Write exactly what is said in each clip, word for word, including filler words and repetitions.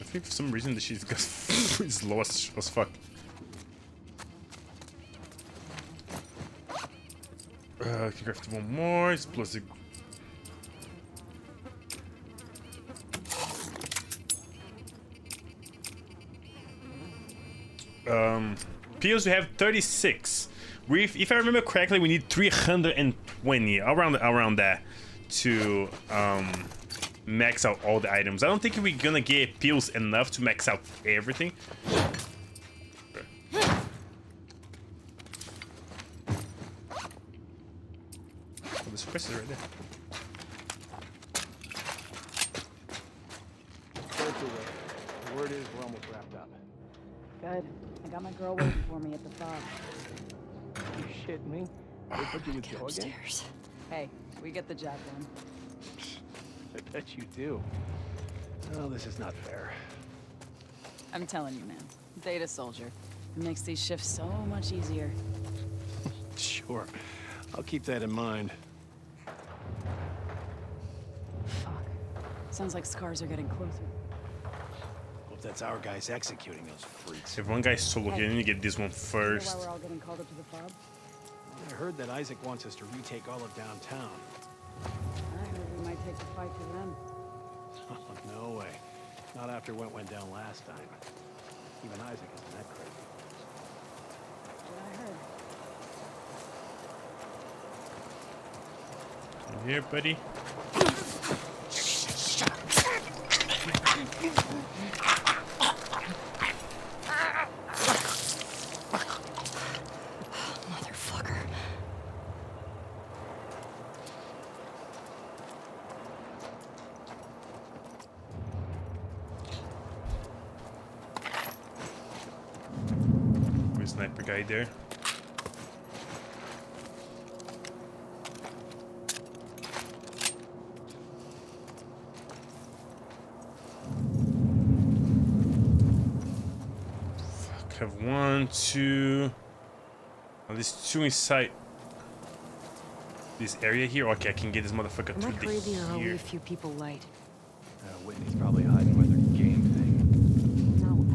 think for some reason the shit is low as, as fuck. Uh, I can craft one more. It's plus the. Um, pills we have thirty-six. We, if I remember correctly, we need three hundred twenty around around that to um max out all the items. I don't think we're gonna get pills enough to max out everything. Oh, the suppressor right there. The word is we're almost wrapped up. Good. I got my girl waiting for me at the fob. You shit me? They put you with Joe again? Upstairs. Hey, we get the job done. I bet you do. Oh, this is not fair. I'm telling you, man. Data soldier. It makes these shifts so much easier. Sure. I'll keep that in mind. Fuck. Sounds like scars are getting closer. Hope that's our guys executing those freaks. If one guy's solo, you need to get this one You know first. why we're all getting called up to the fob? I heard that Isaac wants us to retake all of downtown. I heard we might take the fight to them. No way. Not after what went down last time. Even Isaac isn't that crazy. What I heard. In here, buddy. Motherfucker. Where's sniper guy there? Have one, two. Oh, there's two inside this area here. Okay, I can get this motherfucker Am I through crazy or are we here. a few people light? Uh, Whitney's probably hiding with her game thing. No, I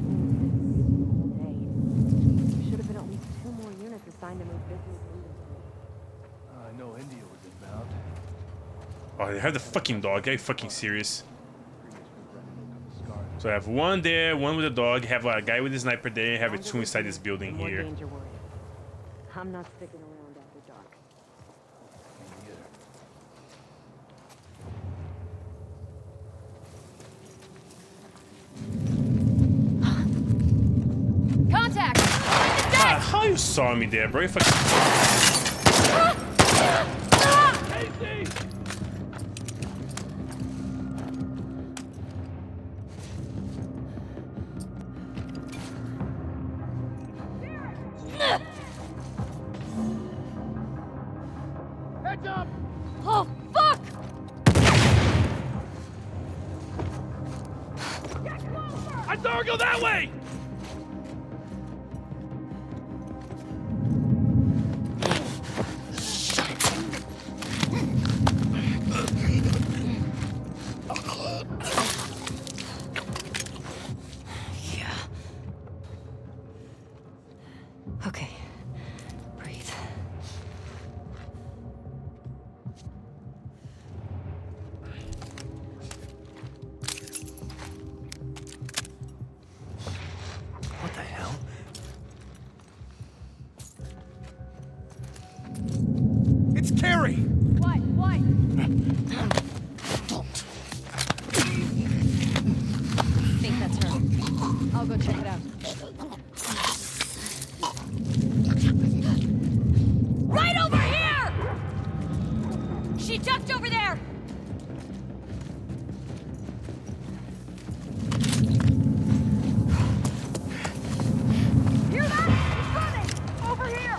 mean, there should have been at least two more units assigned to move business inventory. Uh, I know India was inbound. Oh, they have the fucking dog. Are you fucking serious? So I have one there, one with a dog. Have a guy with a sniper there. Have a two inside this building The more here. danger worried. I'm not sticking around after dark. Contact! Ah, how you saw me there, bro? You fucking... Heads up! Oh, fuck! I saw her go that way! Yeah. Okay. Breathe. What the hell? It's Carrie! What? What? Think that's her. I'll go check it out. Right over here! She ducked over there! Hear that? It's running! Over here!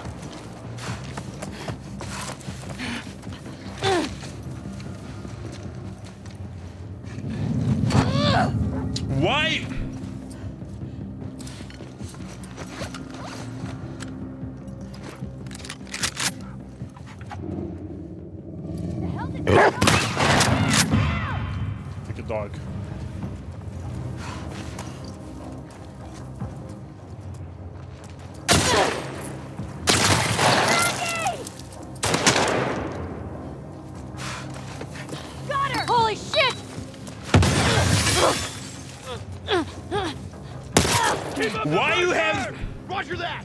Why? The hell did Like a dog. Why you have? Roger that.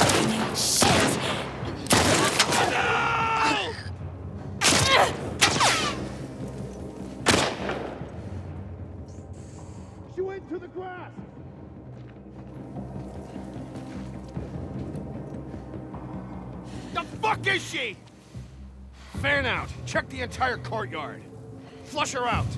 She went to the grass. The fuck is she? Fan out. Check the entire courtyard. Flush her out.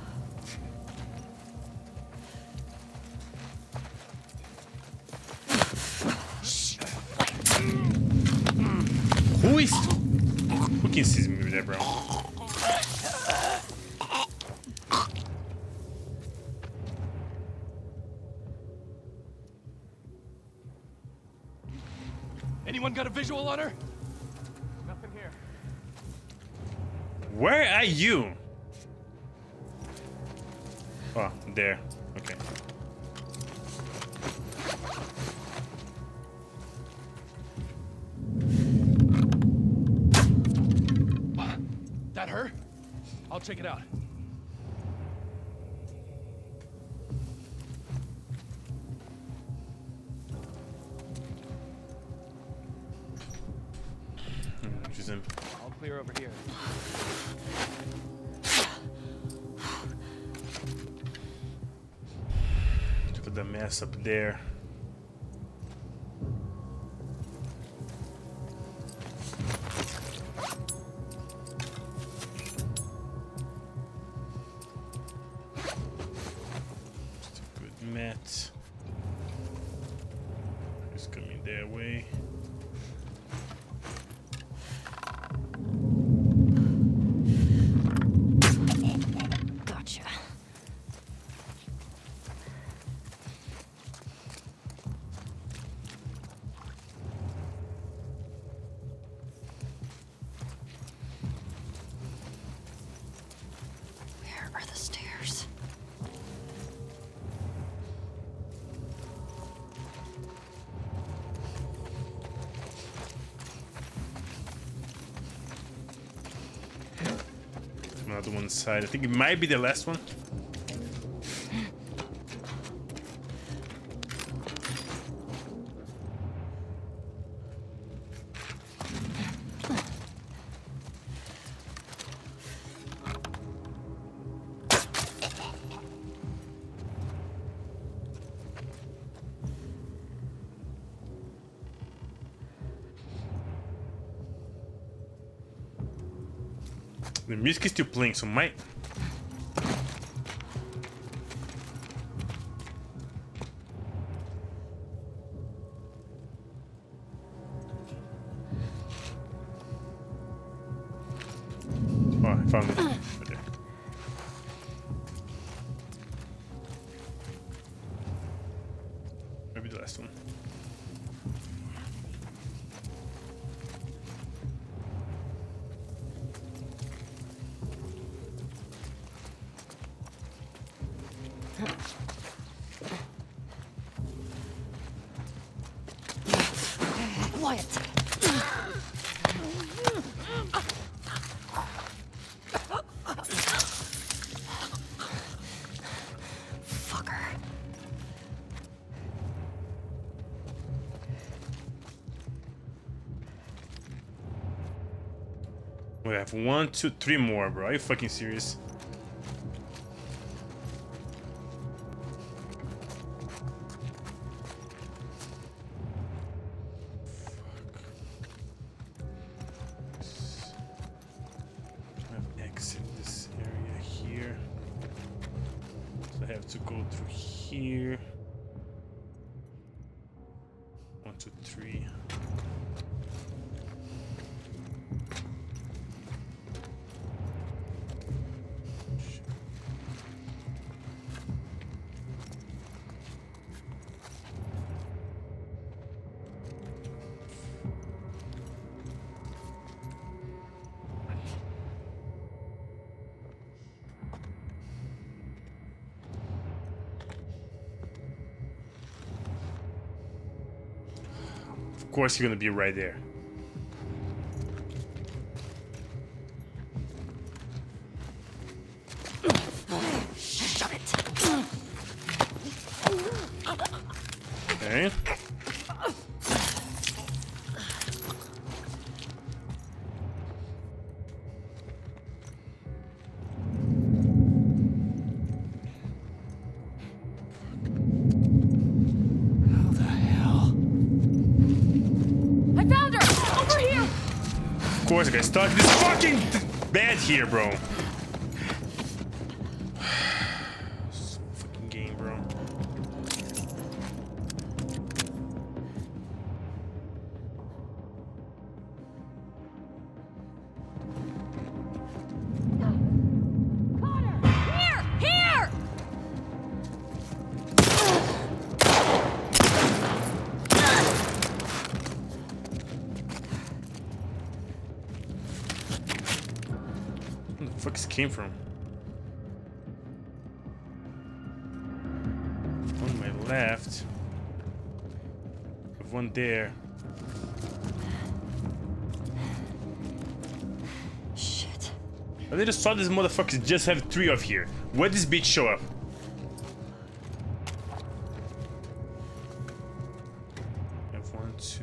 Who is? Who can see me with that, bro? Anyone got a visual on her? Nothing here. Where are you? Oh, there. Okay. That her? I'll check it out. She's in. I'll clear over here. Look at the mess up there. Just a good mat. He's coming their way. Gotcha. Where are the stairs? Another one side. I think it might be the last one. The music is still playing, so might. Oh, I found it. Right there. Maybe the last one. Quiet. Fucker. We have one, two, three more, bro. Are you fucking serious? To go through here. One, two, three. Shit. Of course you're gonna be right there. Shut it. course, I got stuck. This fucking bed here, bro. This fucking game, bro. Here! Here! Where the fuck this came from? On my left. There's one there. Shit. I just saw these motherfuckers just have three of here. Where did this bitch show up? I have one, two.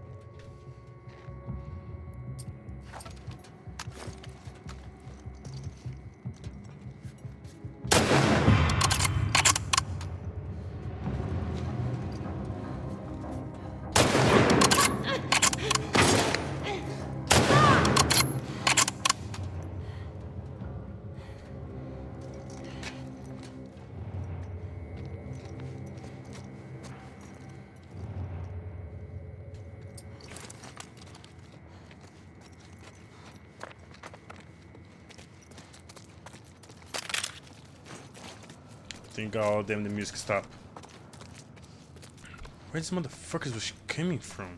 Thank God, damn, the music stopped. Where these motherfuckers was coming from?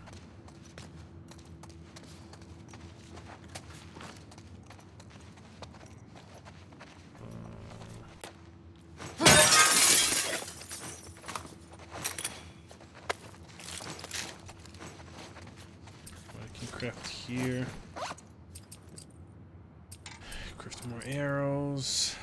I can craft here. Craft more arrows.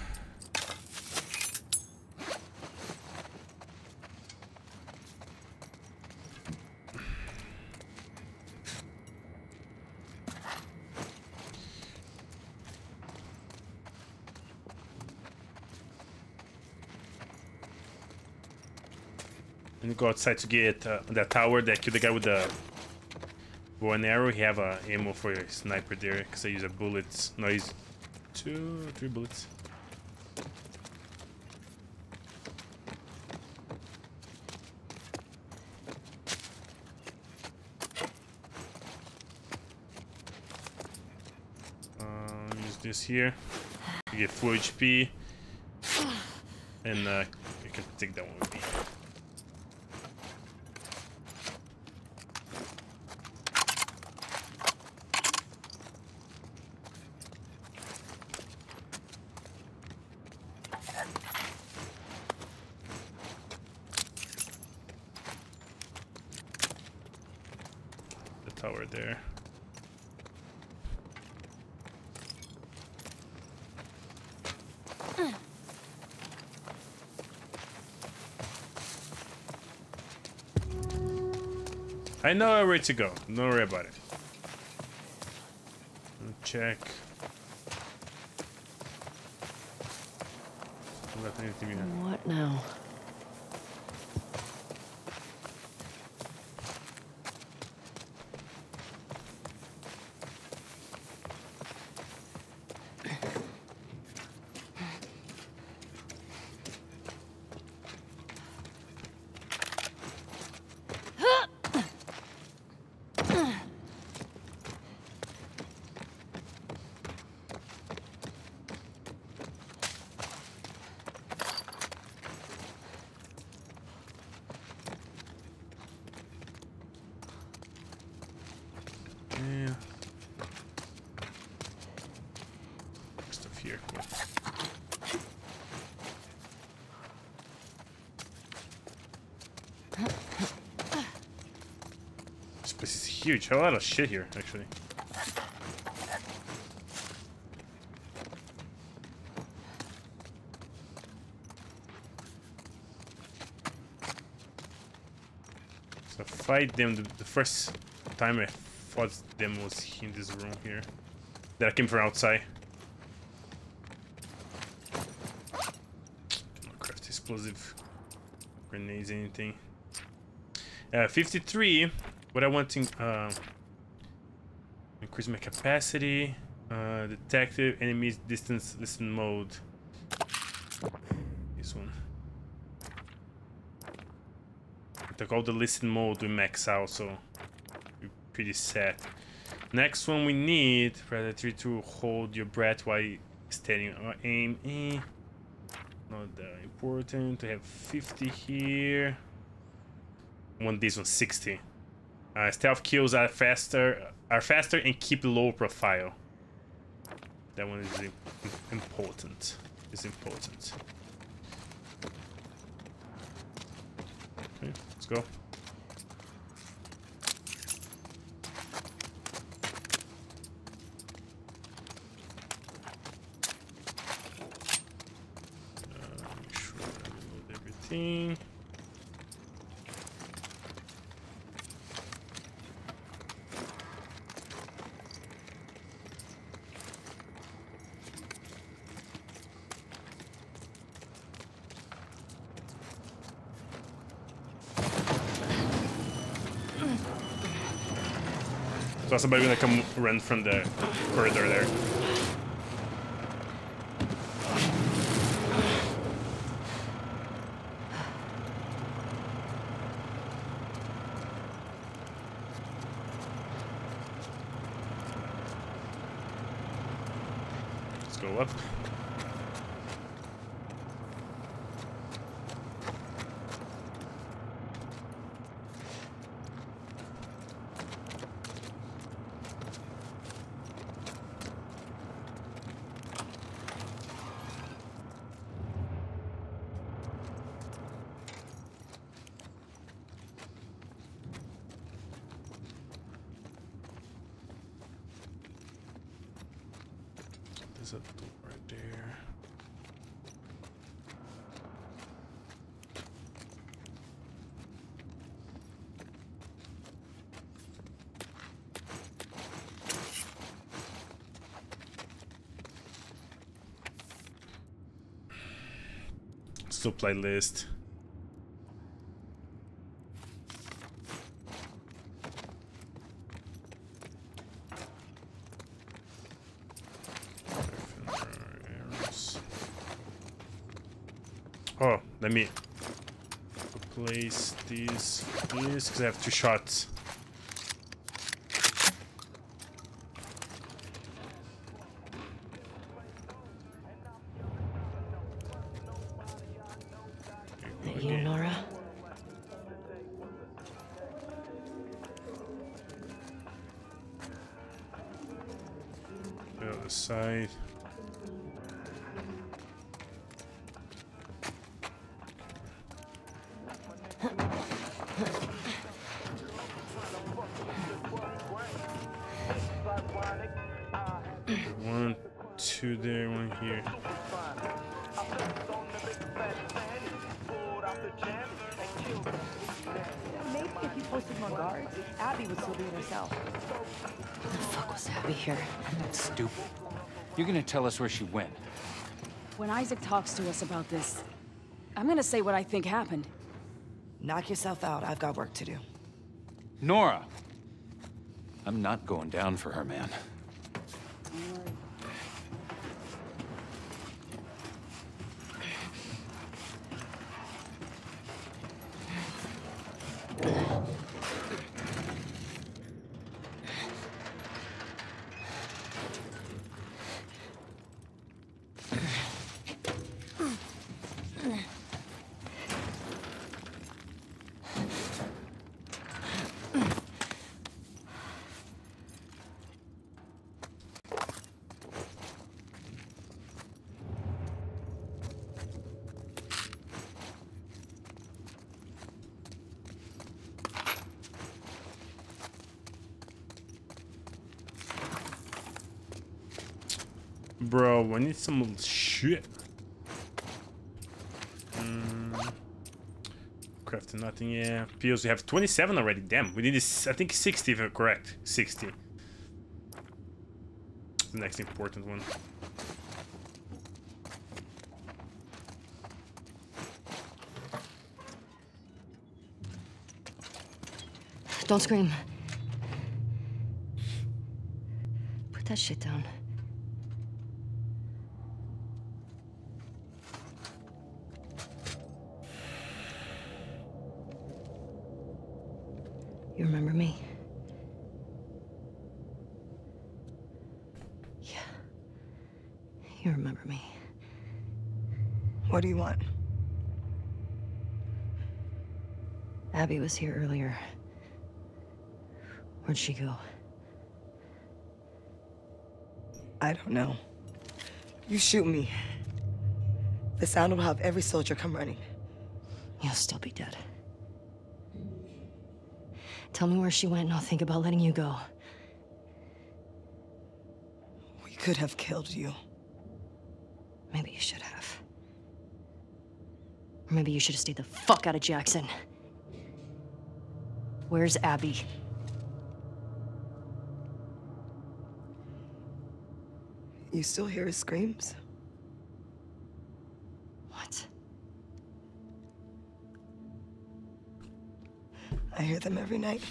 And go outside to get uh, that tower that killed the guy with the bow and arrow. He have a uh, ammo for a sniper there because I use a bullets. No, he's two, three bullets. Uh, use this here. You get full H P, and uh, you can take that one with me. Tower there. I know where to go. Don't worry about it. Check. What now? Yeah. Stuff here. Cool. This place is huge. A lot of shit here, actually. So fight them the, the first time I fought them was in this room here. That I came from outside. Cannot craft explosive grenades, anything. Uh, fifty-three. What I want to uh, increase my capacity. Uh, detective enemies distance listen mode. This one. I took all the listen mode we max out, so we're pretty set. Next one we need Predator to hold your breath while steadying our aim. Eh. Not that important. To have fifty here. I want this one sixty. Uh, stealth kills are faster, are faster and keep low profile. That one is important. Is important. Okay, let's go. Uh, make sure I reload everything. So somebody gonna come run from the corridor there. Let's go up. There's a door right there. Supply list. Oh, let me place these, these, because I have two shots. That you, Nora? The other side. One, two there, one here. Maybe if you posted more guards, Abby would still be in herself. What the fuck was Abby here? That's stupid. You're gonna tell us where she went. When Isaac talks to us about this, I'm gonna say what I think happened. Knock yourself out. I've got work to do. Nora! I'm not going down for her, man. Bro, I need some shit. Mm. Crafting nothing, yeah. Pills, we have twenty-seven already. Damn, we need this, I think sixty if I'm correct. sixty. The next important one. Don't scream. that shit down. You remember me? Yeah. You remember me. What do you want? Abby was here earlier. Where'd she go? I don't know. You shoot me. The sound will have every soldier come running. You'll still be dead. Tell me where she went and I'll think about letting you go. We could have killed you. Maybe you should have. Or maybe you should have stayed the fuck out of Jackson. Where's Abby? You still hear his screams? What? I hear them every night.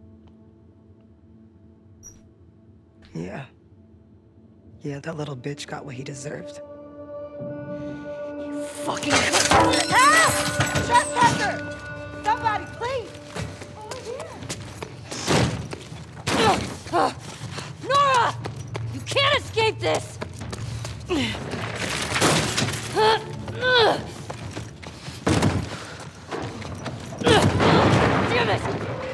Yeah. Yeah, that little bitch got what he deserved. You fucking... Help! Trespasser! Somebody, please! Over here! Nora! You can't escape this! Damn it!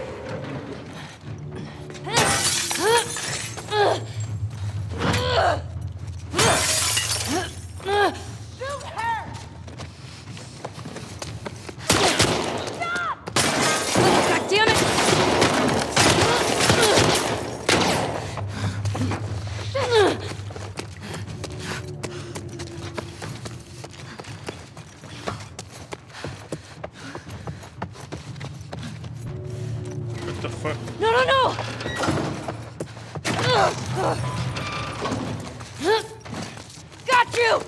Shoot her! God damn it! What the fuck? No, no, no! Got you!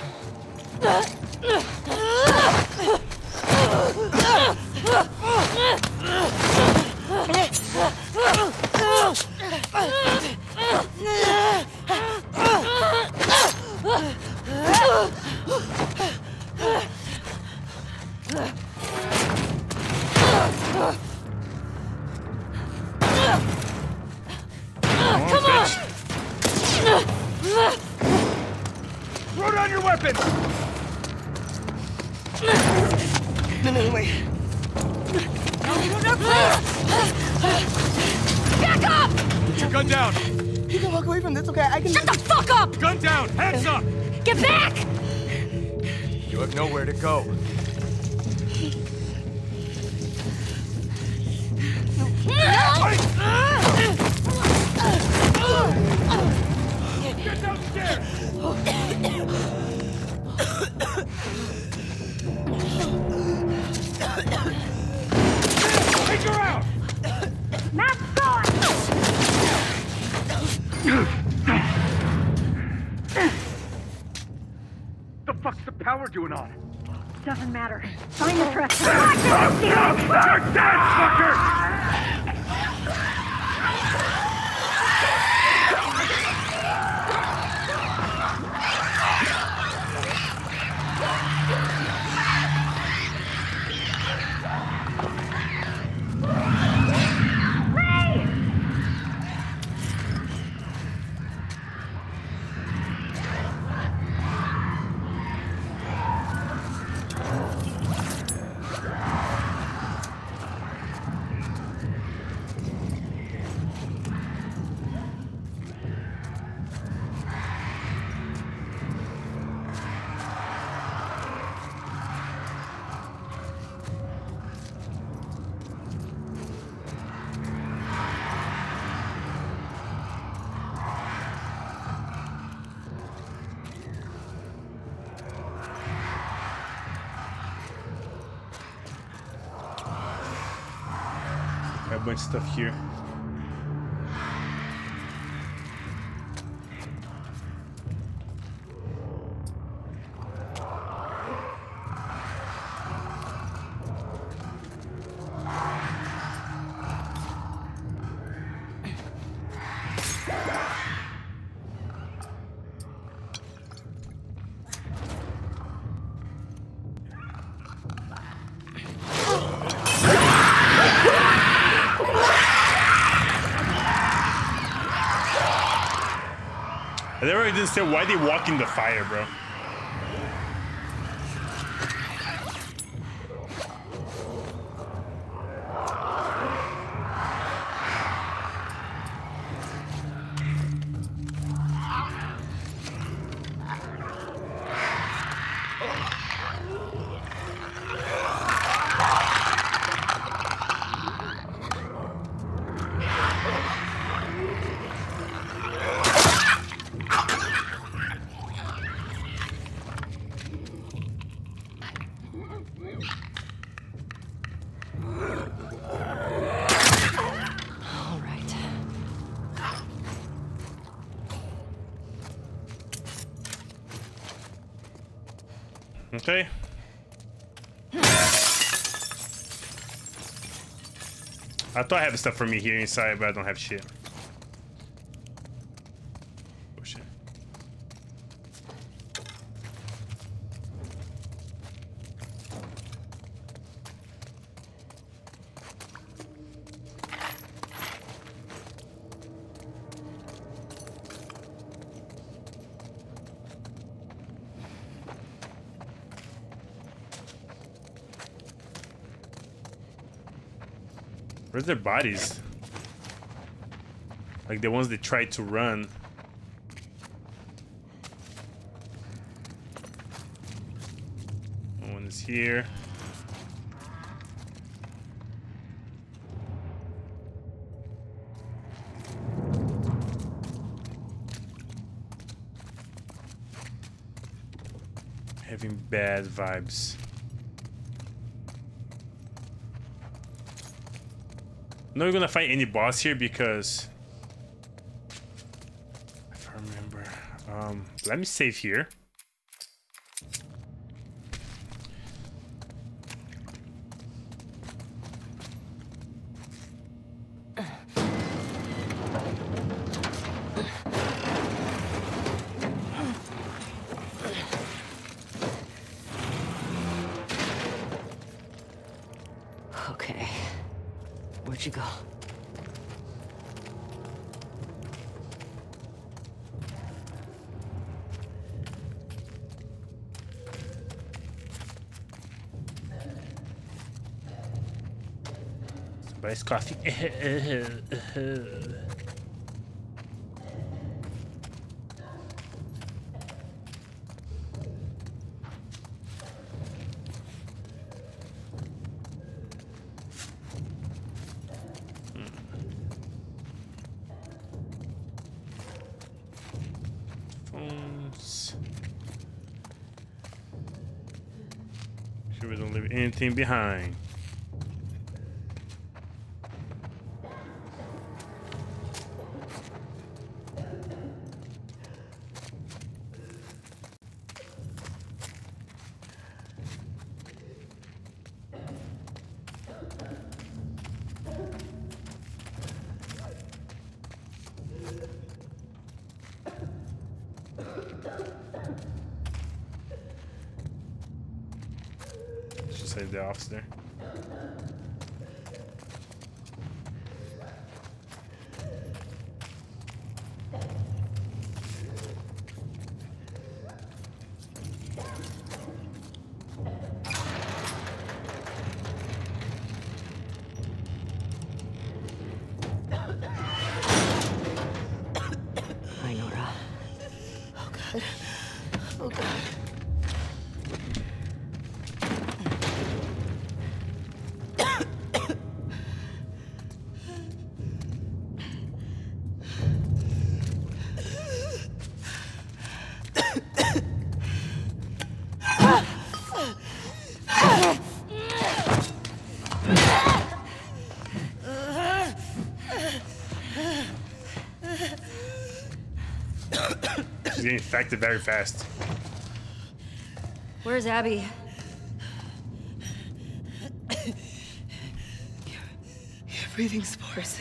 Come on! Throw down your weapon! No, no, no, wait. Back up! Put your gun down! You can walk away from this, okay? I can... Shut the fuck up! Gun down! Hands up! Get back! You have nowhere to go. Get downstairs! Take her out! Matt's gone! The fuck's the power doing on? Doesn't matter. Find the trust. You're dead, fucker! Got a bunch of stuff here. I never didn't say why they walk in the fire, bro. Okay. I thought I had stuff for me here inside, but I don't have shit. Oh shit. Where's their bodies? Like the ones that tried to run. One is here. Having bad vibes. I'm not gonna fight any boss here because if I remember, um, let me save here. Okay. Where'd you go? Somebody's coughing. Sure we don't leave anything behind. Save the officer. Hi, Nora. Oh, God. Oh, God. She's getting infected very fast. Where's Abby? You're breathing spores.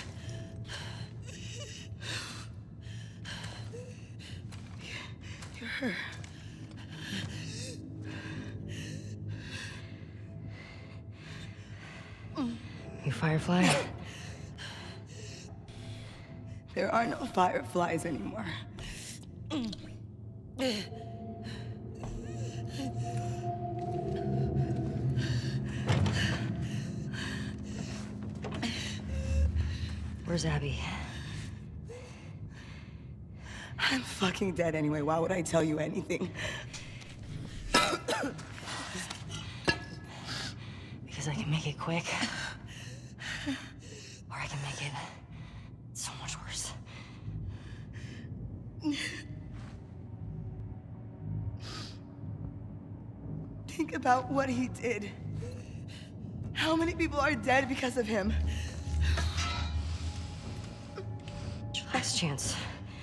You're her. You Firefly? There are no fireflies anymore. Where's Abby? I'm fucking dead anyway. Why would I tell you anything? Because I can make it quick. Or I can make it so much worse. Think about what he did. How many people are dead because of him? It's your last chance.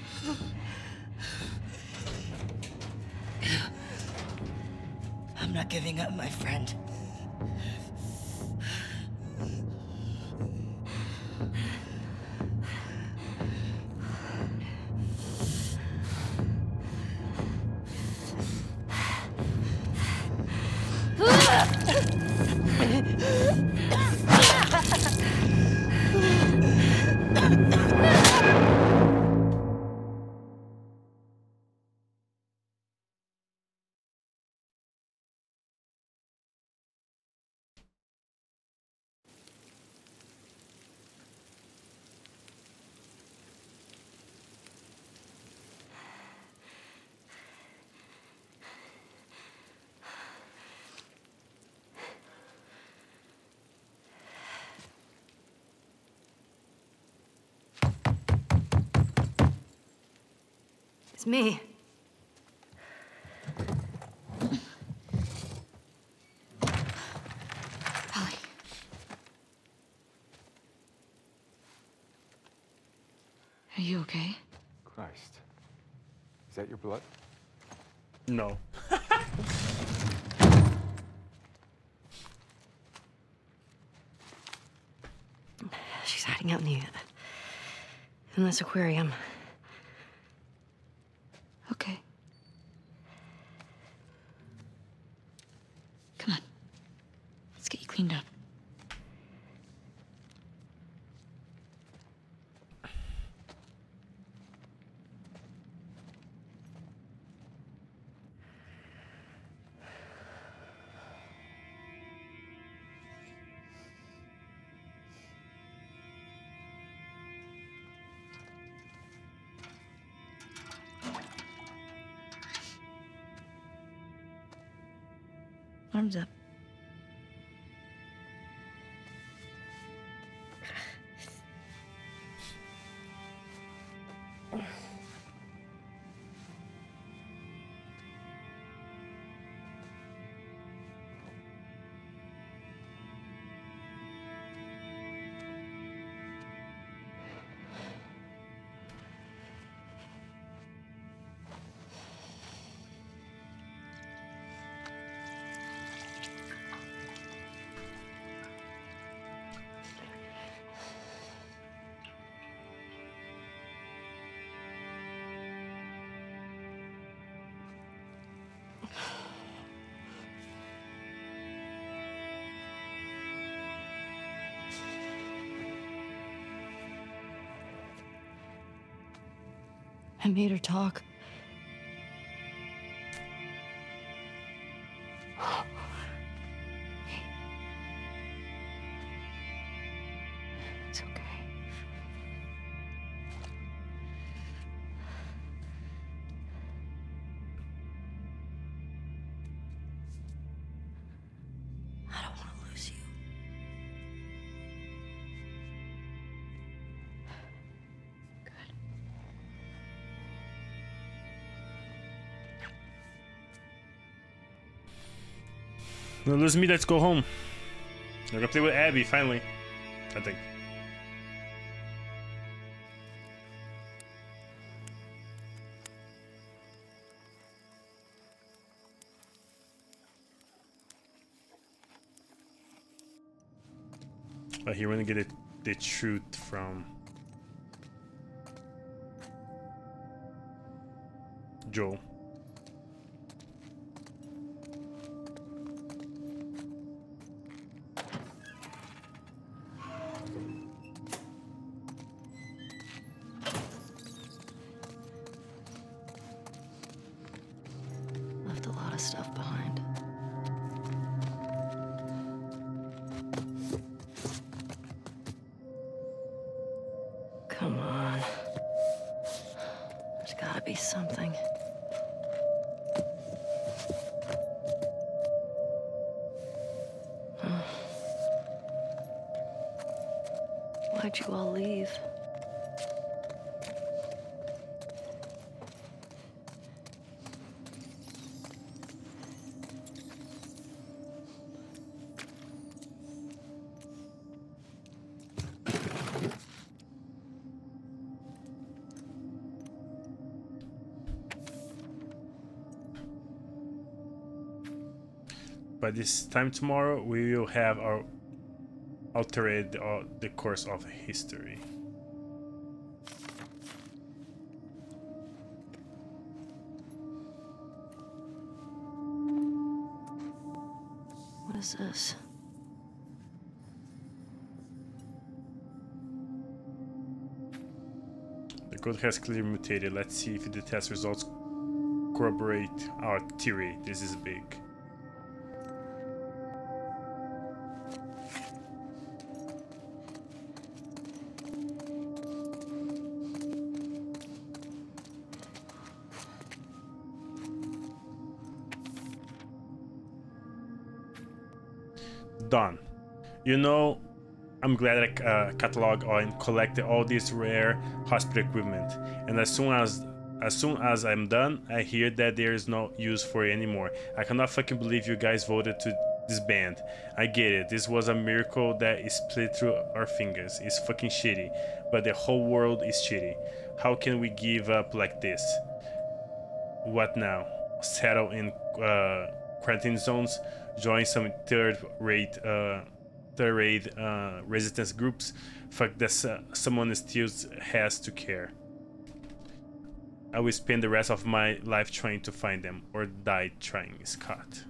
I'm not giving up, my friend. It's me. Ellie. Are you okay? Christ. Is that your blood? No. She's hiding out in the... in this aquarium. Okay. Come on. Let's get you cleaned up. Arms up. I made her talk. It's okay. I don't want to lose you. No, lose me. Let's go home. I'm gonna play with Abby finally. I think. But he wanna get it, the truth from Joel. gotta be something. Oh. Why'd you all leave? By this time tomorrow, we will have our altered uh, the course of history. What is this? The code has clearly mutated. Let's see if the test results corroborate our theory. This is big. Done. You know, I'm glad I uh, cataloged and collected all this rare hospital equipment. And as soon as as soon as I'm done, I hear that there is no use for it anymore. I cannot fucking believe you guys voted to disband. I get it. This was a miracle that is split through our fingers. It's fucking shitty, but the whole world is shitty. How can we give up like this? What now? Settle in uh, quarantine zones? Join some third-rate, uh, third-rate uh, resistance groups. Fuck that. Uh, someone still has to care. I will spend the rest of my life trying to find them, or die trying, Scott.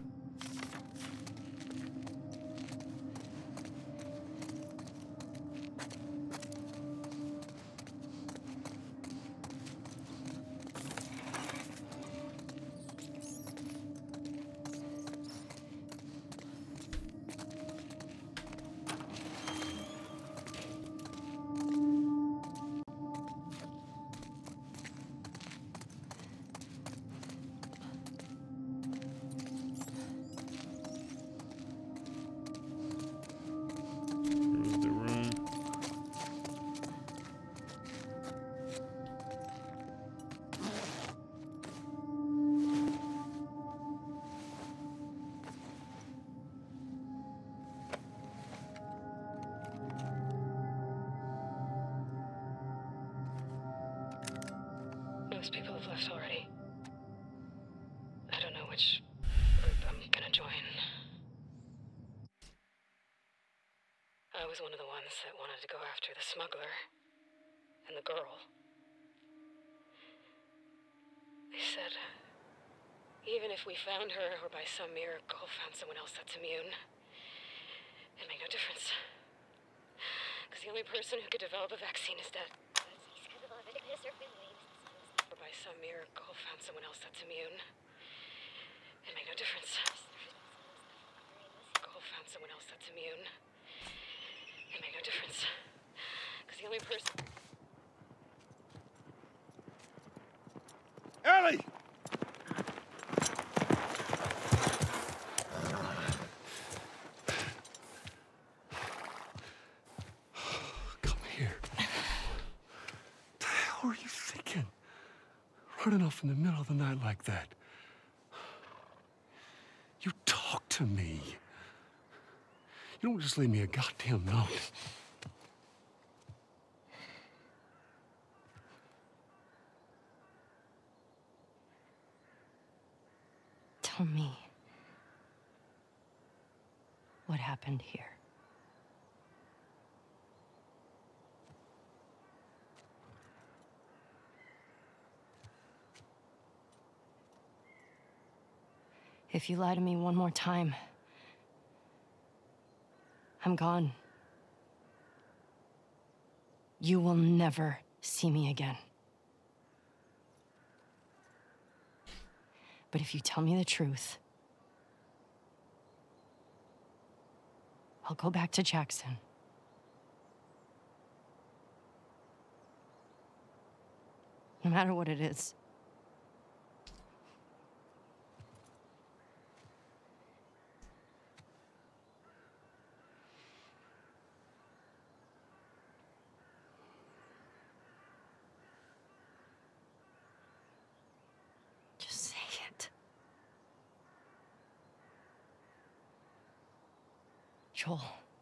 Most people have left already. I don't know which group I'm gonna join. I was one of the ones that wanted to go after the smuggler and the girl. They said, even if we found her or by some miracle found someone else that's immune, it made no difference. Because the only person who could develop a vaccine is dead. Or by some miracle found someone else that's immune, it made no difference. Or found someone else that's immune, it made no difference. Because the only person... Ellie! Come here. What the hell are you thinking? Running off in the middle of the night like that. You talk to me. You don't just leave me a goddamn note. Tell me what happened here. If you lie to me one more time, I'm gone. You will never see me again. But if you tell me the truth, I'll go back to Jackson. No matter what it is. Joel.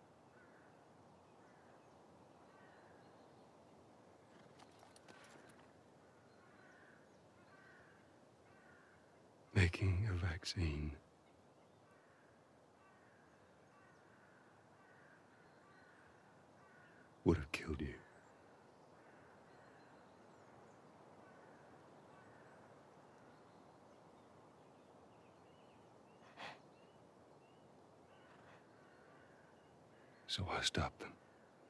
Making a vaccine. Would have killed you. So I stopped them.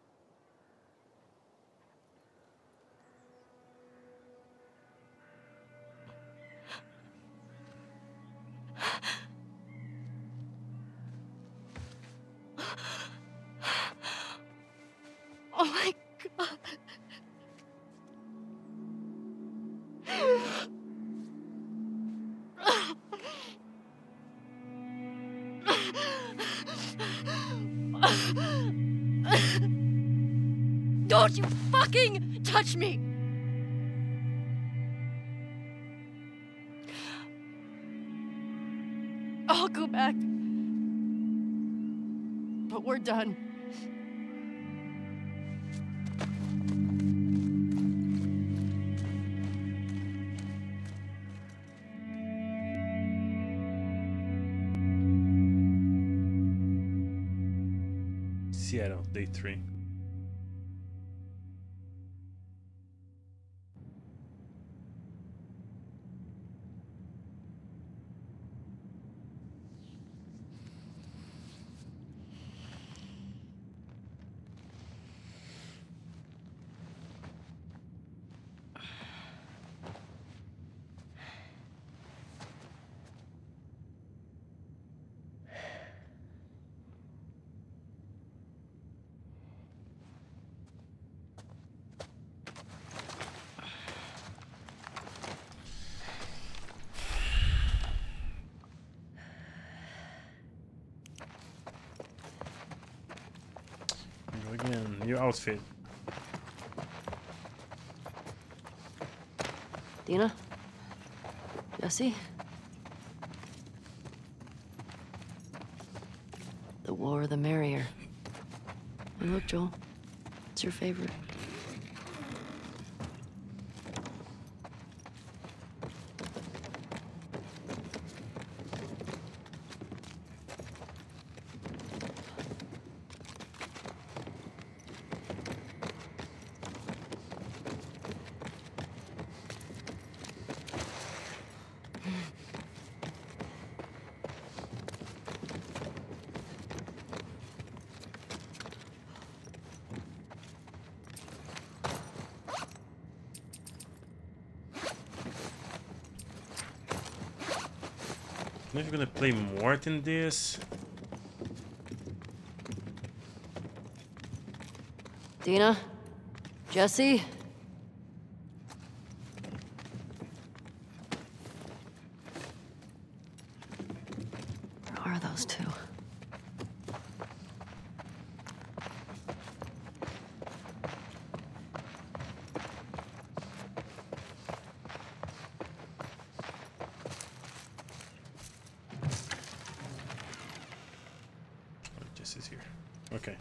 Oh my God. Don't you fucking touch me! I'll go back. But we're done. Seattle, day three. Again, new outfit. Dina? Jesse? The more the merrier. And look, Joel, it's your favorite. I don't know if you're gonna play more than this. Dina? Jesse? Where are those two? This is here. Okay.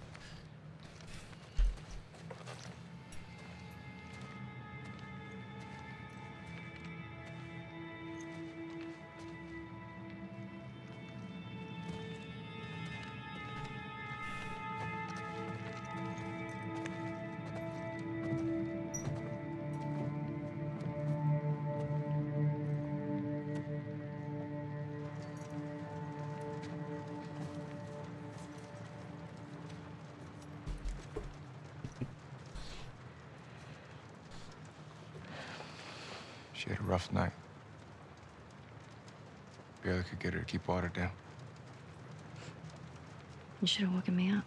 She had a rough night. Barely could get her to keep water down. You should have woken me up.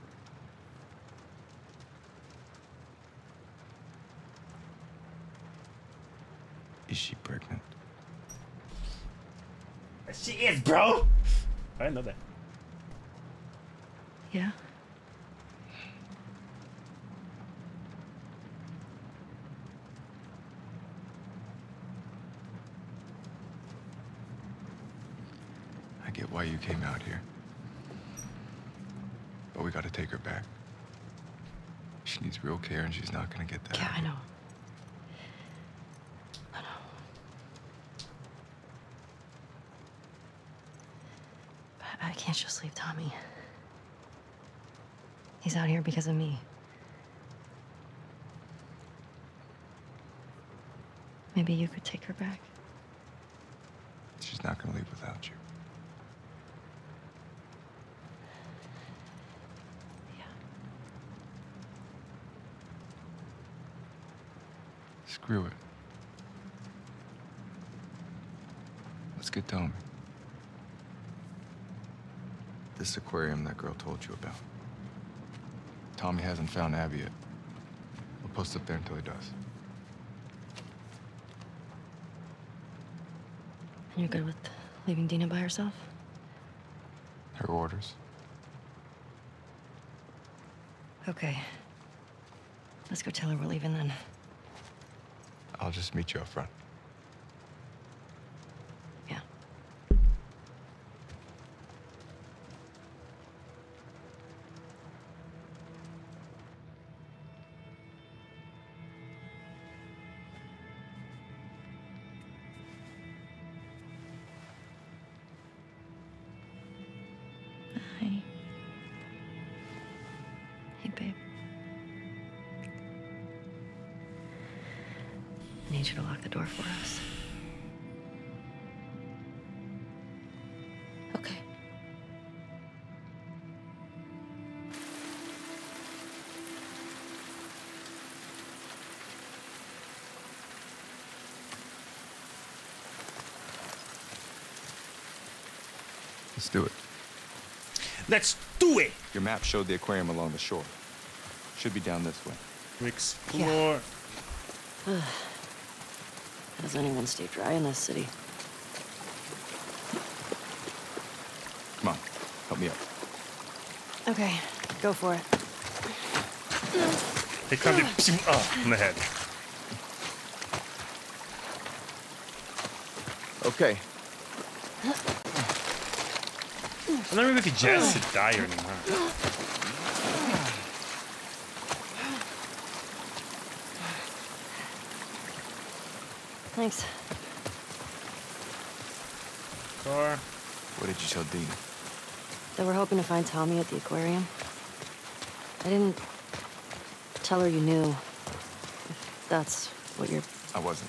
Is she pregnant? She is, bro! I didn't know that. Yeah? I get why you came out here. But we we gotta take her back. She needs real care, and she's not gonna get that. Yeah, I know. I know. But I can't just leave Tommy. He's out here because of me. Maybe you could take her back. She's not gonna leave without you. Yeah. Screw it. Let's get Tommy. This aquarium that girl told you about. Tommy hasn't found Abby yet. We'll post up there until he does. And you're good with leaving Dina by herself? Her orders. Okay. Let's go tell her we're leaving then. I'll just meet you up front. Yeah. Hi. Hey, babe. I need you to lock the door for us. Okay. Let's do it. Let's do it! Your map showed the aquarium along the shore. Should be down this way. We explore. How does anyone stay dry in this city? Come on, help me up. Okay, go for it. They come to oh, in the head. Okay. I don't remember if he just to die or not. Thanks. Car. What did you tell Dina? That we're hoping to find Tommy at the aquarium. I didn't tell her you knew. If that's what you're... I wasn't.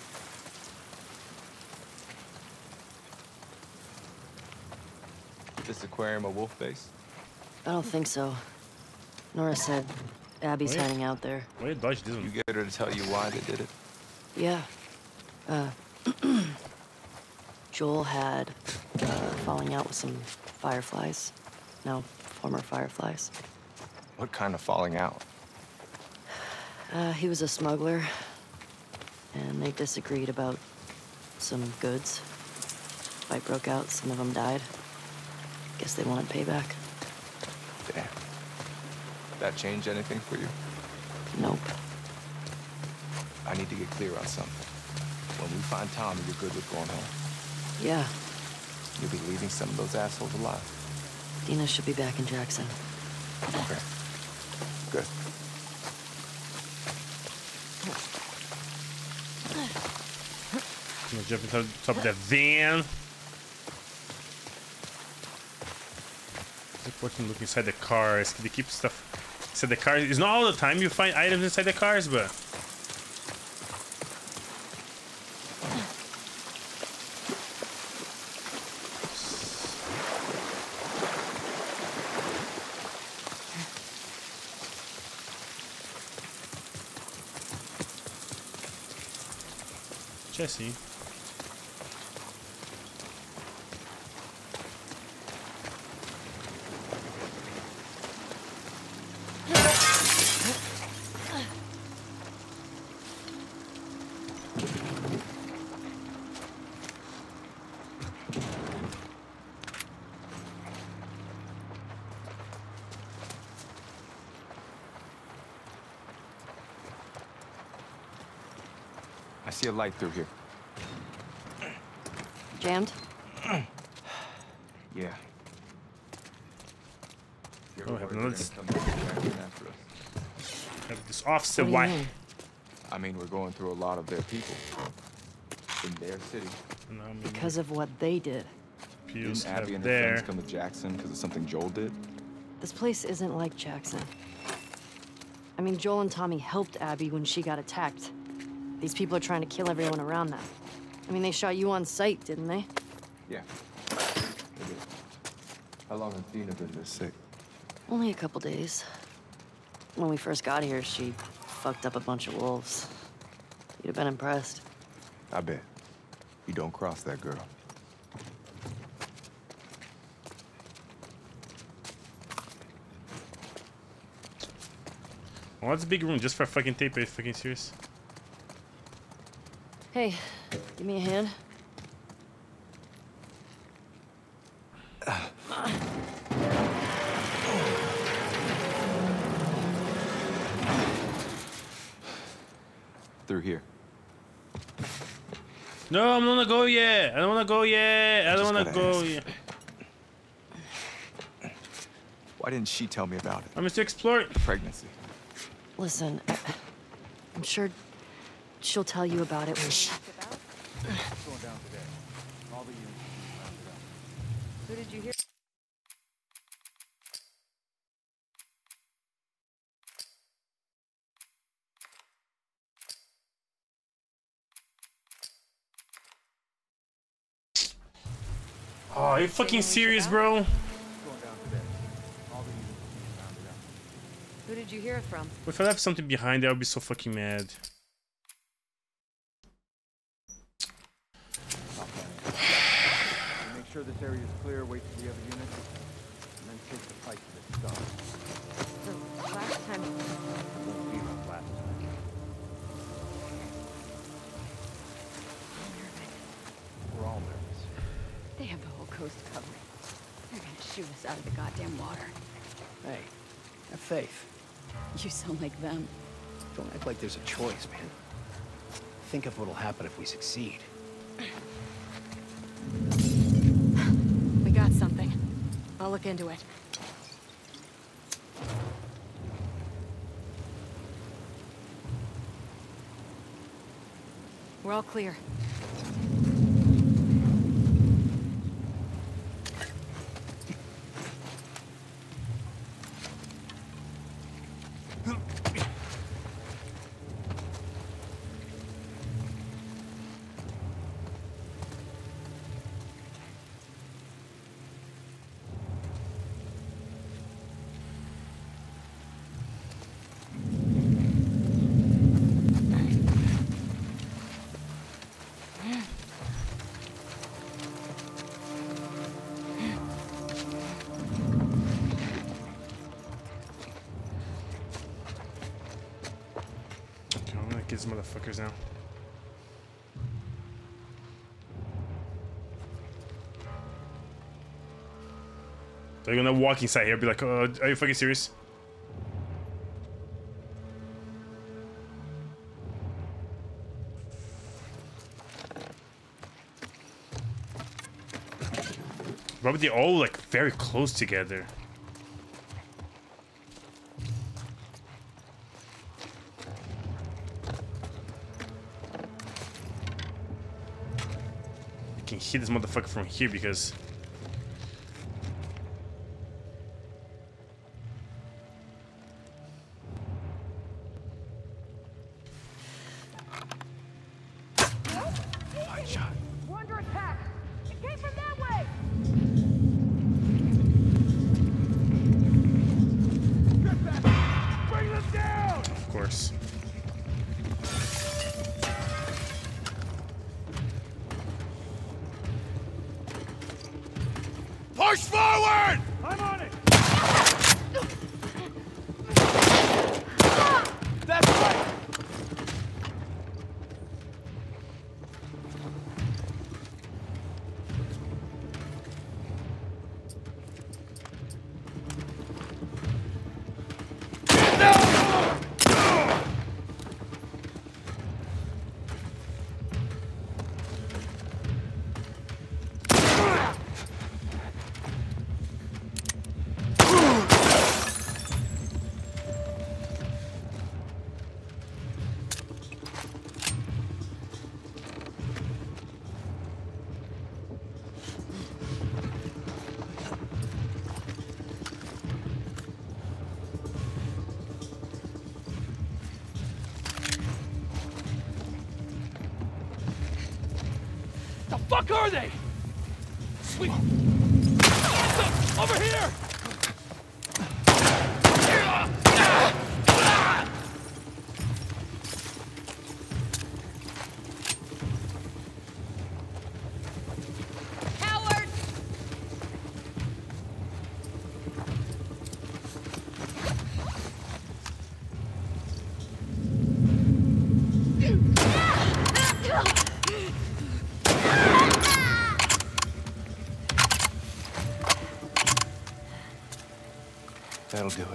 Is this aquarium a wolf base? I don't think so. Nora said Abby's Wait. hiding out there. Why did you dodge this You one? get her to tell you why they did it? Yeah. Uh, Joel had uh, falling out with some fireflies. No, former fireflies. What kind of falling out? Uh, he was a smuggler, and they disagreed about some goods. Fight broke out, some of them died. Guess they wanted payback. Damn. That change anything for you? Nope. I need to get clear on something. When we find Tommy, you're good with going home. Yeah, You'll be leaving some of those assholes alive. Dina should be back in Jackson. Okay. Good. I'm gonna jump into the top of that van. It's important to look inside the cars. They keep stuff inside the cars. It's not all the time you find items inside the cars, but Jesse. I see a light through here. Jammed? Yeah. You're Oh, have another. Have this offset. What do you Why? mean? I mean, we're going through a lot of their people in their city. No, I mean, Because of what they did. Pios Didn't Abby have and her there. friends come to Jackson because of something Joel did? This place isn't like Jackson. I mean, Joel and Tommy helped Abby when she got attacked. These people are trying to kill everyone around them. I mean, they shot you on sight, didn't they? Yeah. They did. How long has Dina been this sick? Only a couple days. When we first got here, she fucked up a bunch of wolves. You'd have been impressed. I bet. You don't cross that girl. Oh, that's a big room just for fucking tape. Are you fucking serious? Hey, give me a hand. Through here. No, I don't wanna go yet. I don't wanna go yet. I don't Just wanna gotta go ask. yet. Why didn't she tell me about it? I'm just to explore it. The pregnancy. Listen, I'm sure she'll tell you about it when she... Who did you hear? Oh, are you fucking serious, bro? Who did you hear it from? If I left something behind there, I'd be so fucking mad. Make sure this area is clear, wait for the other units, and then take the fight to the start. The last time. Won't be like last time. We're all nervous. They have the whole coast covered. They're gonna shoot us out of the goddamn water. Hey, have faith. You sound like them. Don't act like there's a choice, man. Think of what'll happen if we succeed. We got something. I'll look into it. We're all clear. Okay, I'm gonna get these motherfuckers now. They're gonna walk inside here, be like, uh, are you fucking serious? Probably they're all like very close together. You can hit this motherfucker from here because We're under attack! It came from that way! Bring them down! of course. Push forward! I'm on it! That's right! fuck are they? Sweet. Over here! Howard! That'll do it.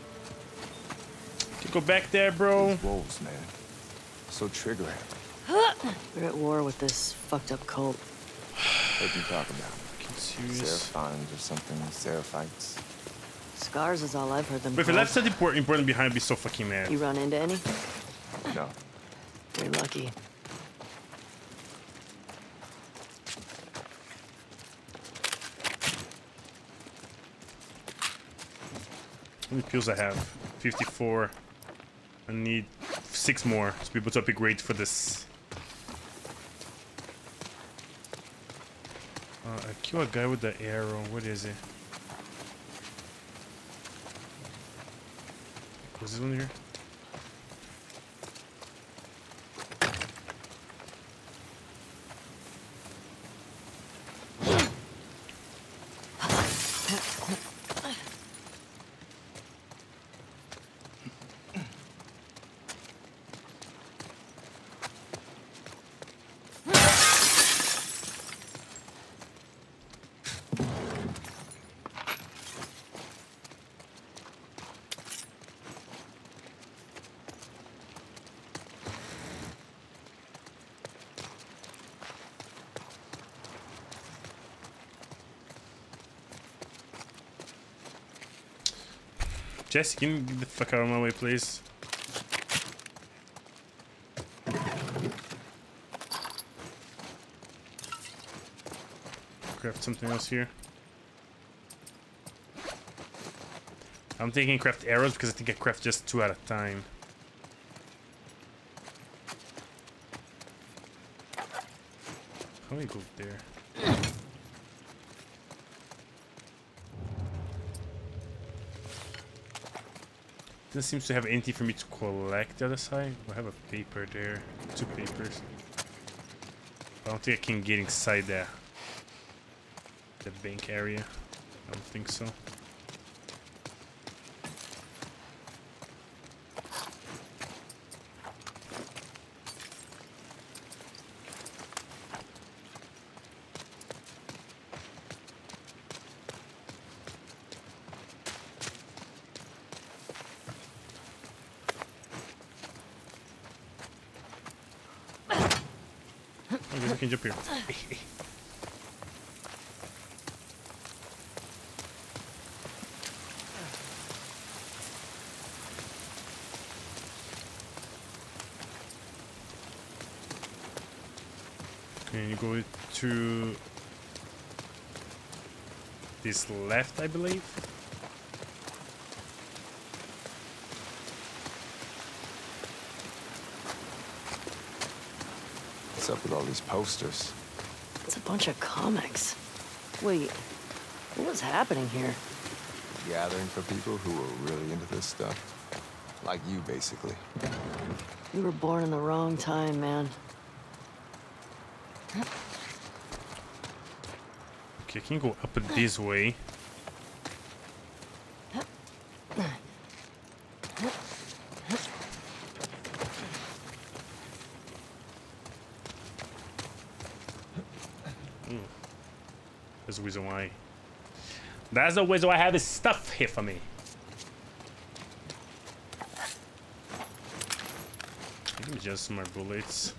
You go back there, bro. Those wolves, man. So trigger They're at war with this fucked up cult. What you talk about? Serious. Seraphons or something. Seraphites. Scars is all I've heard them But if I called. left something important, important behind, I'd be so fucking mad. You run into any? No. You're lucky. How many pills I have? fifty-four. I need six more to be able to upgrade for this. Uh, I kill a guy with the arrow. What is it? Was this one here? Jesse, can you get the fuck out of my way, please? Craft something else here. I'm thinking craft arrows because I think I craft just two at a time. How do I go there? Doesn't seem to have anything for me to collect the other side. I have a paper there. Two papers. I don't think I can get inside the, the bank area. I don't think so. I guess I can jump here. Okay, you go to this left, I believe. What's up with all these posters? It's a bunch of comics. Wait, what was happening here? Gathering for people who are really into this stuff. Like you, basically. You were born in the wrong time, man. Okay, I can go up this way. There's a reason why. That's the reason why I have this stuff here for me. Give me just some more bullets.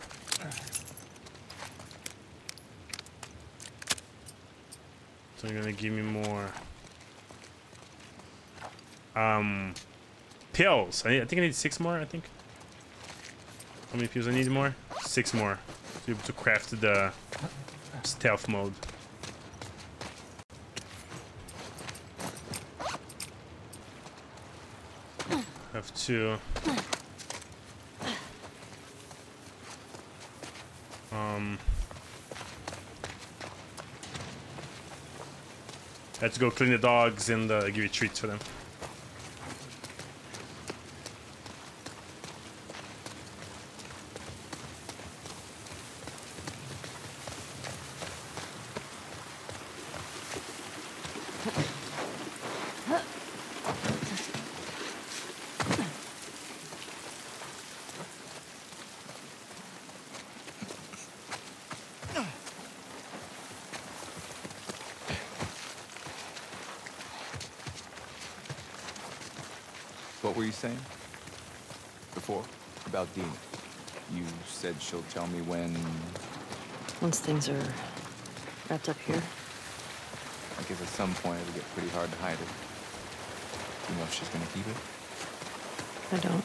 So you're gonna give me more um pills. I, need, I think I need six more. I think. How many pills I need more? Six more to be able to craft the stealth mode. Have to um Let's go clean the dogs and uh, give you treats for them. What were you saying? Before? About Dina. You said she'll tell me when... Once things are wrapped up here. I guess at some point it'll get pretty hard to hide it. You know if she's gonna keep it? I don't.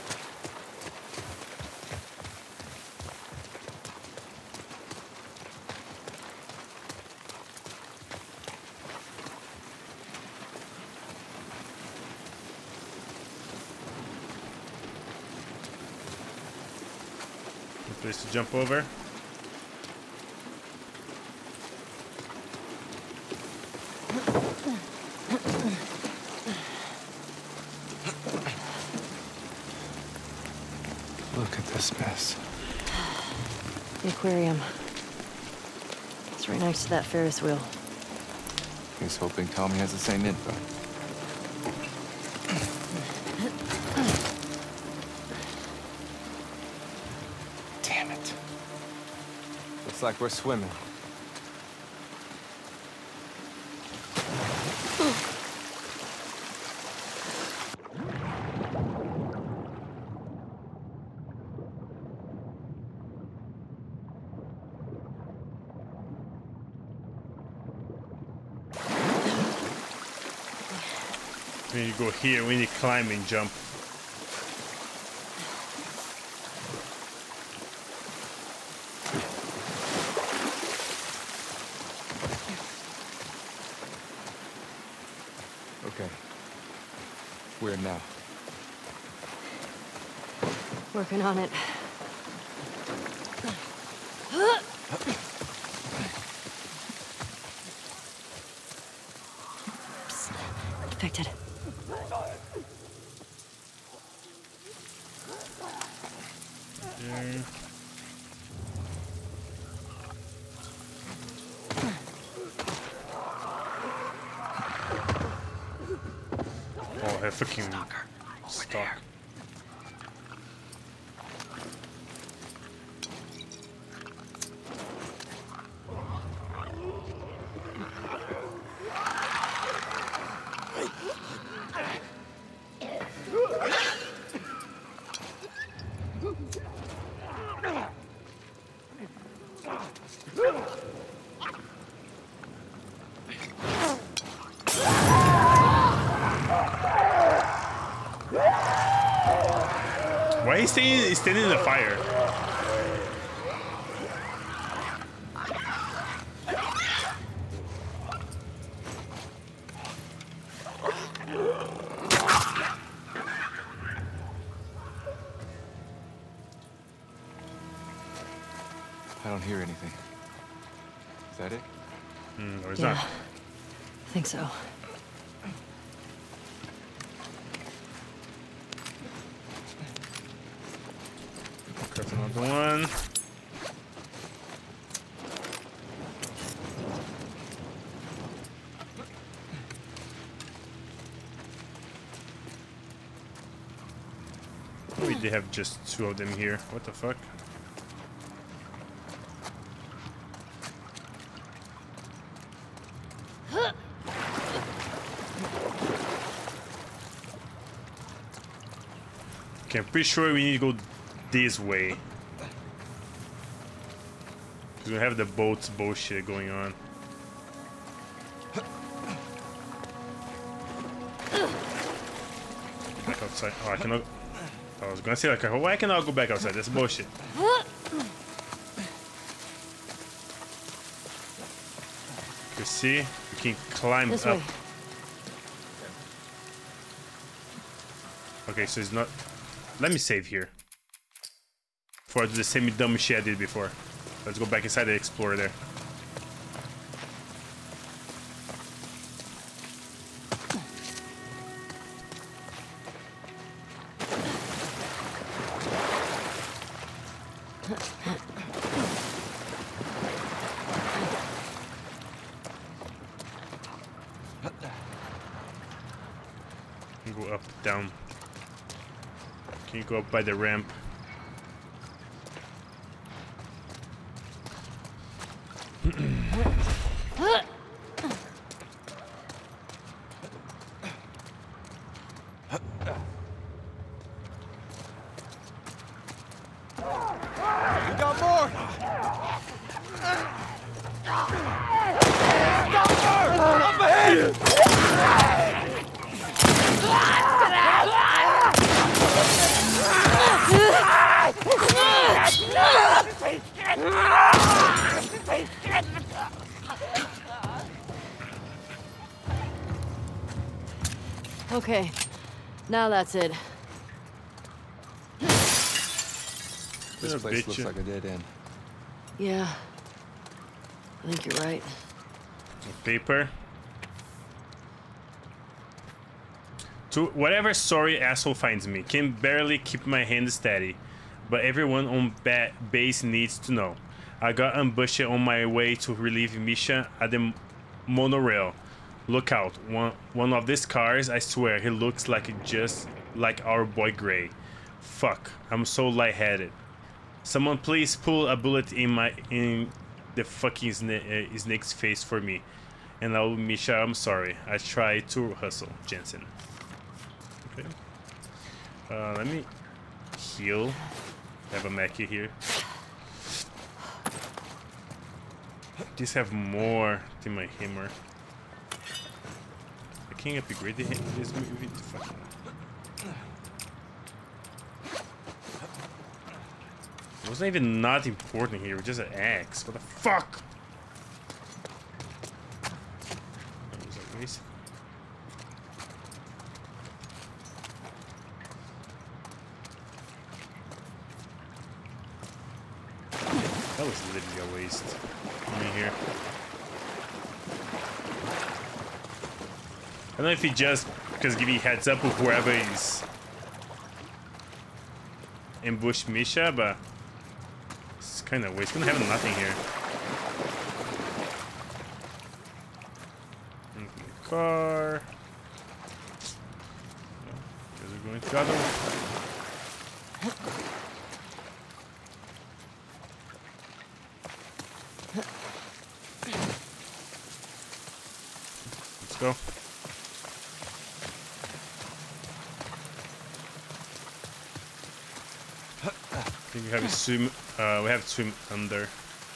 Place to jump over. Look at this mess. The aquarium. It's right next to that Ferris wheel. He's hoping Tommy has the same info. Damn it. Looks like we're swimming. We need to go here. We need to climb and jump. Okay. Where now? Working on it. Psst. Infected. There. Oh, I fucking stuck. Why are you staying, standing in the fire? I don't hear anything. Is that it? Mm, no, it's Yeah, not. I think so. Cut another one. Oh, we did have just two of them here. What the fuck? Okay, I'm pretty sure we need to go this way. Because we have the boats bullshit going on. Back outside. Oh, I cannot. I was gonna say, like, why I cannot go back outside? That's bullshit. You see? We can climb This up. way. Okay, so it's not. Let me save here. Before I do the same dumb shit I did before. Let's go back inside and explore there. Go up, down. Can you go up by the ramp? We got more! Up ahead! Okay, now that's it. This Yeah, place bitch. looks like a dead end. Yeah, I think you're right. Paper. To whatever sorry asshole finds me, can barely keep my hand steady, but everyone on ba base needs to know. I got ambushed on my way to relieve Misha at the monorail. Look out, one one of these cars, I swear, he looks like just like our boy Gray. Fuck, I'm so lightheaded. Someone please pull a bullet in my in the fucking sna uh, snake's face for me. And I'll Misha, I'm sorry. I tried to hustle, Jensen. Okay. Uh, let me heal. I have a Mackie here. These have more than my hammer. I can't upgrade the hammer. This movie. Fucking. It wasn't even not important here. It was just an axe. What the fuck? That was a waste. That was literally a waste. Let me here. I don't know if he just because give me heads up with whoever is ambushed Misha, but it's kind of waste. Gonna have nothing here. Car. Because we're going to the other one. Let's go. I think we have to swim. Uh, we have to swim under.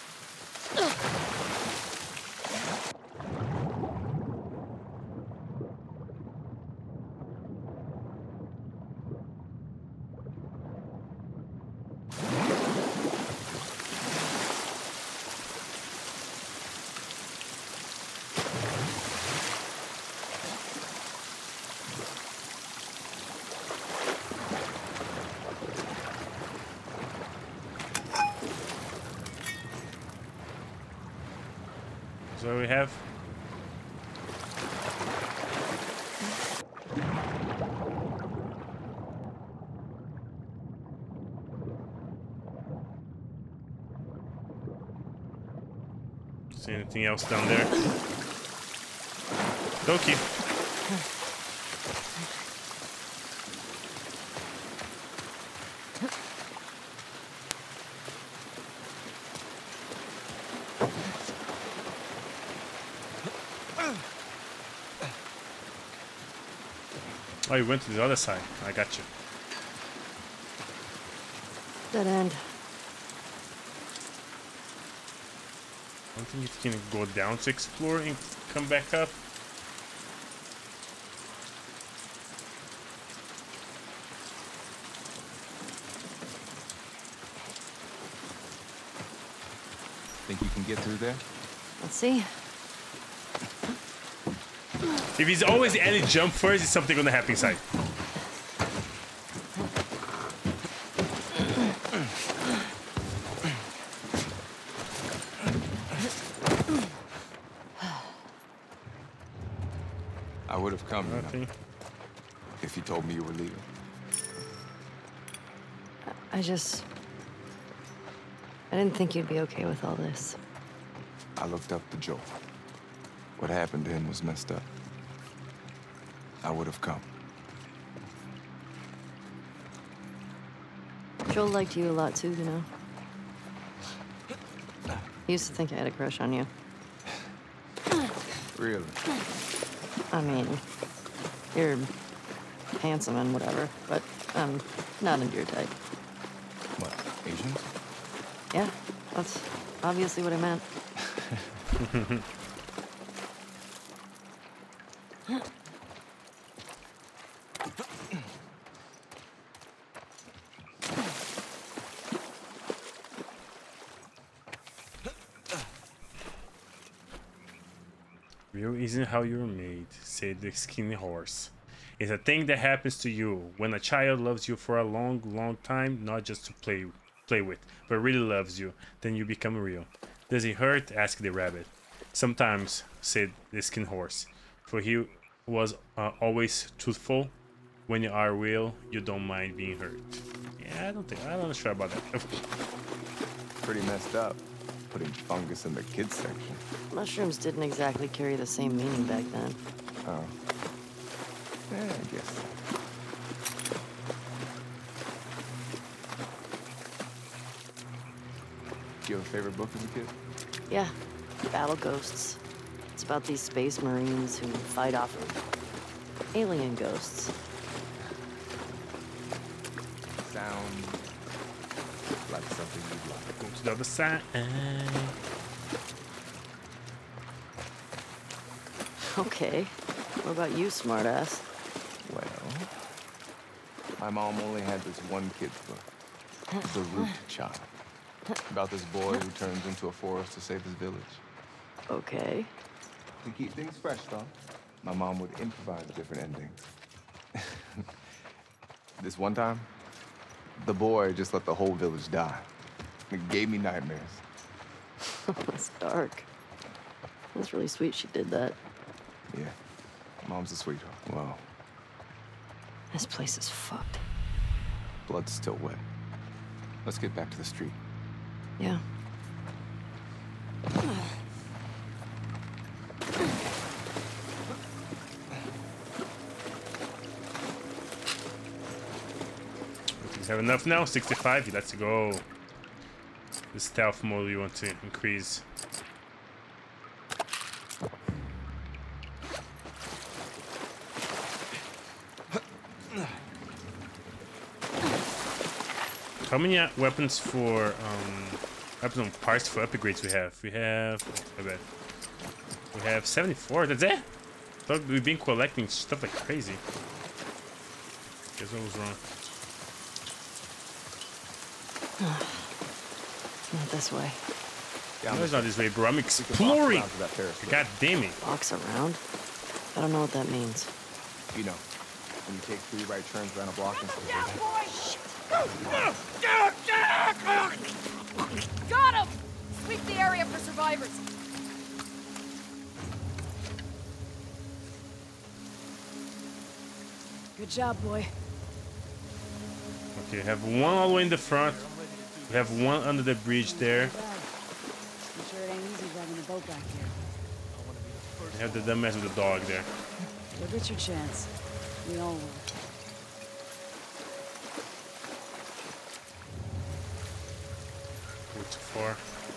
So we have. See anything else down there? Doki. Oh, you went to the other side. I got you. Dead end. I don't think you can go down to explore and come back up. Think you can get through there? Let's see. If he's always any jump first, is something gonna happen inside. I would have come, you know, Nothing. if you told me you were leaving. I just... I didn't think you'd be okay with all this. I looked up to Joel. What happened to him was messed up. I would have come. Joel liked you a lot too, you know? He used to think I had a crush on you. Really? I mean, you're handsome and whatever, but I'm not into your type. What, Asians? Yeah, that's obviously what I meant. Real isn't how you're made, said the skinny horse. It's a thing that happens to you when a child loves you for a long, long time, not just to play play with, but really loves you, then you become real. Does it hurt? Asked the rabbit. Sometimes, said the skinny horse, for he was uh, always truthful. When you are real, you don't mind being hurt. Yeah, I don't think, I'm not sure about that. Pretty messed up, putting fungus in the kids section. Mushrooms didn't exactly carry the same meaning back then. Oh. Yeah, I guess. Do you have a favorite book as a kid? Yeah, Battle Ghosts. It's about these space marines who fight off of alien ghosts. Sound like something you'd like. Go to the other side. Okay. What about you, smartass? Well, my mom only had this one kid's book, The Root Child, about this boy who turns into a forest to save his village. Okay. To keep things fresh, though, my mom would improvise different endings. This one time, the boy just let the whole village die. It gave me nightmares. That's dark. That's really sweet she did that. Yeah, mom's a sweetheart. Well, This place is fucked. blood's still wet. Let's get back to the street. Yeah. We have enough now, sixty-five, let's go. The stealth mode you want to increase. How many uh, weapons for um weapons and parts for upgrades we have? We have I bet. We have seventy-four, that's it? Thought we've been collecting stuff like crazy. Guess what was wrong? Not this way. Yeah, no, it's not this way, bro. I'm exploring. God damn it. Walks around? I don't know what that means. You know, when you take three right turns around a block and Got him! Sweep the area for survivors. Good job, boy. Okay, have one all the way in the front. We have one under the bridge there. I'm sure it ain't easy driving a boat back here. We have the dumbass with the dog there. You'll get your chance. We all will. Go too far.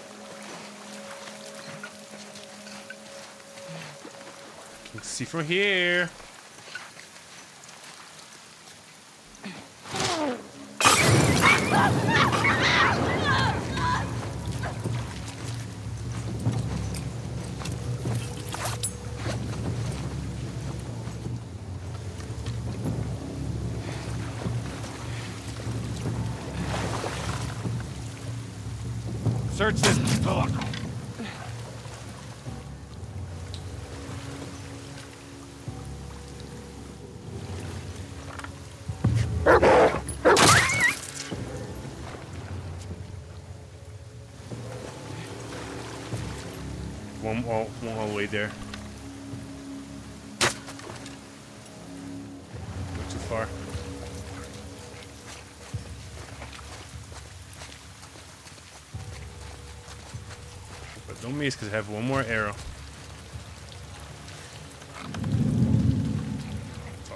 Can see from here. Search this dog. One all, one all the way there. Go too far. Don't miss because I have one more arrow. Fuck.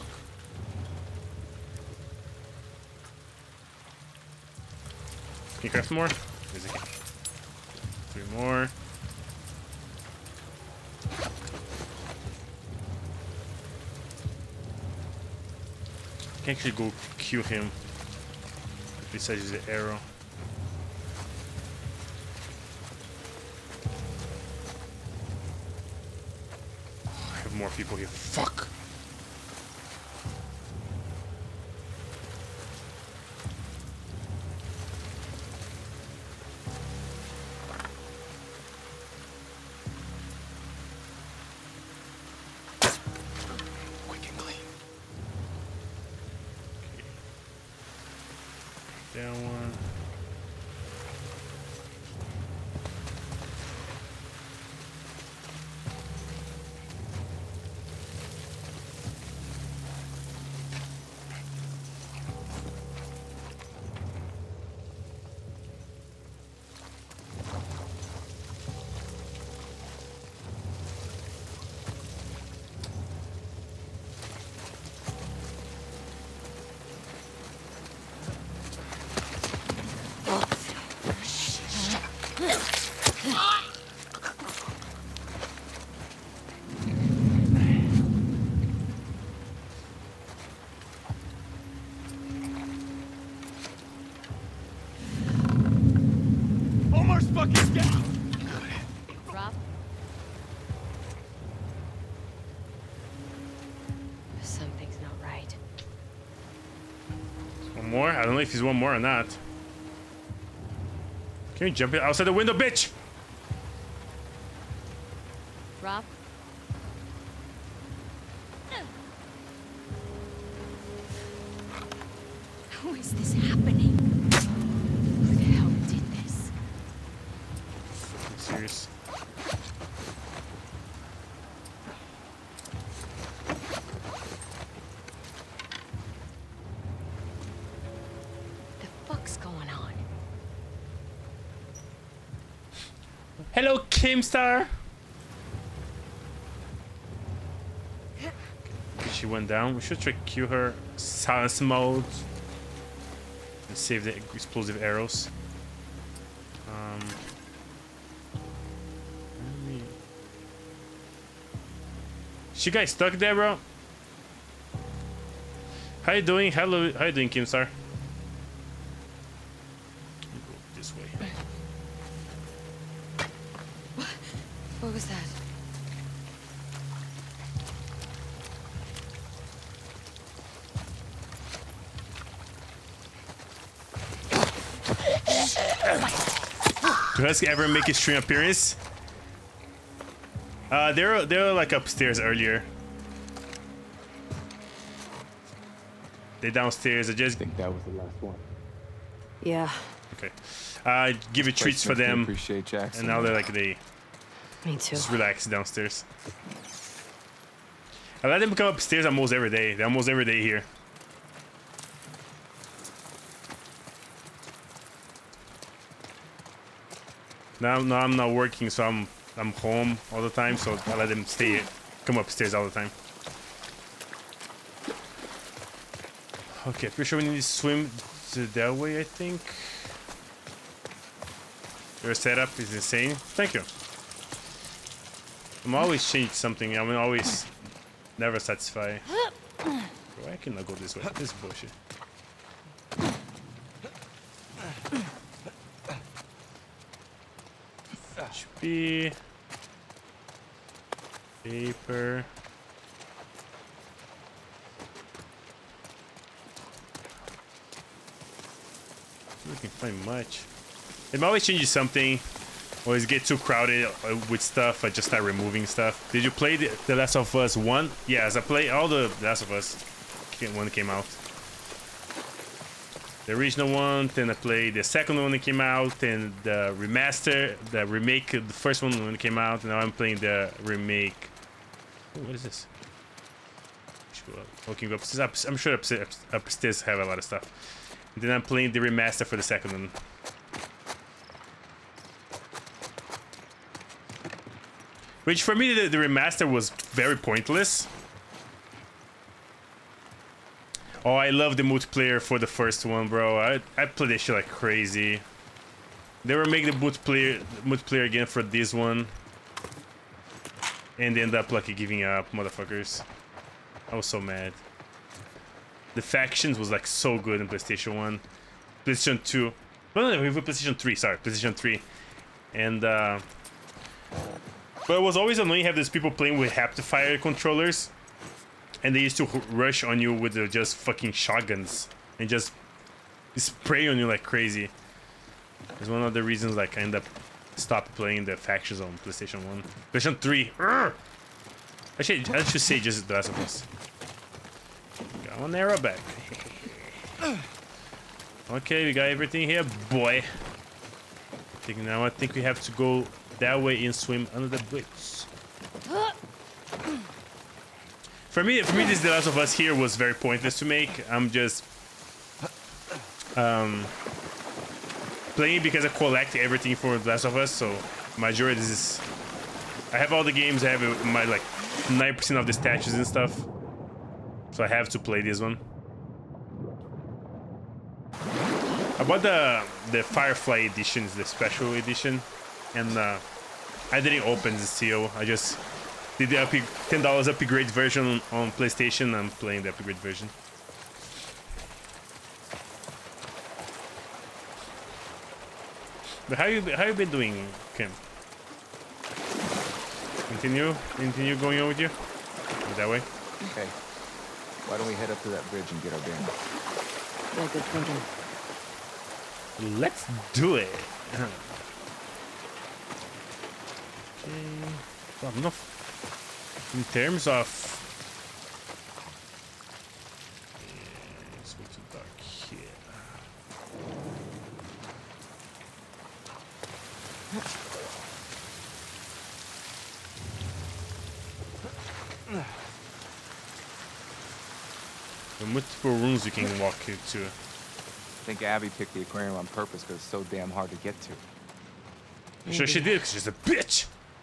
Can you craft more? Yes, I can. Three more. I can actually go kill him. Besides the arrow. I have more people here. Fuck! Quick and clean. Down one. Almost fucking down! Rob? Something's not right. One more? I don't know if he's one more or not. Can you jump it outside the window, bitch? Rob? How is this happening? Who the hell did this? Fucking serious. The fuck's going on? Hello, Keemstar. She went down. We should try to kill her. Silence mode. And save the explosive arrows. Um. let me- She got stuck there, bro. How you doing? Hello. How you doing, Keemstar? Go this way. What was that? Do Husky ever make a stream appearance? Uh, they're they're like upstairs earlier. They downstairs. I just think that was the last one. Yeah. Okay. Uh, give it treats for them. Appreciate Jackson. And now they're like they Me too. just relax downstairs. I let them come upstairs almost every day. They're almost every day here. Now, now I'm not working, so I'm I'm home all the time. So I let them stay, come upstairs all the time. Okay, pretty sure we need to swim to that way. I think your setup is insane. Thank you. I'm always change something. I'm always never satisfied. Why can I go this way? This is bullshit. H P paper. We can find much. It always changes something. Always get too crowded with stuff. I just start removing stuff. Did you play the, the Last of Us one? Yes, I played all the Last of Us when it came out. The original one, then I played the second one when it came out, and the remaster, the remake, the first one when it came out, and now I'm playing the remake. Oh, what is this? Looking upstairs, I'm sure upstairs, upstairs have a lot of stuff. And then I'm playing the remaster for the second one. Which for me, the, the remaster was very pointless. Oh, I love the multiplayer for the first one, bro. I, I played this shit like crazy. They were making the multiplayer, multiplayer again for this one. And they ended up like giving up, motherfuckers. I was so mad. The factions was like so good in PlayStation one. PlayStation two. No, no, no, PlayStation three, sorry. PlayStation three. And, uh... but it was always annoying to have these people playing with Haptifier controllers. And they used to rush on you with the just fucking shotguns. And just spray on you like crazy. It's one of the reasons like I end up stopped playing the factions on PlayStation one. PlayStation three. Urgh! Actually, I should say just The Last of Us. Got one arrow back. Okay, we got everything here, boy. I think now I think we have to go that way and swim under the bridge. For me, for me, this The Last of Us here was very pointless to make. I'm just um, playing because I collect everything for The Last of Us. So majority is I have all the games. I have my like nine percent of the statues and stuff. So I have to play this one. I bought the the Firefly edition, the special edition, and uh, I didn't open the seal. I just did the ten dollars upgrade version on, on PlayStation. I'm playing the upgrade version. But how you how you been doing, Kim? Continue, continue going on with you. That way. Okay. Why don't we head up to that bridge and get our bearings? Yeah, good thinking. Let's do it. Okay. Well, no. In terms of, yeah, let's go to dark here. There are multiple rooms you can walk into. I think Abby picked the aquarium on purpose because it's so damn hard to get to. I'm sure she did, because she's a bitch.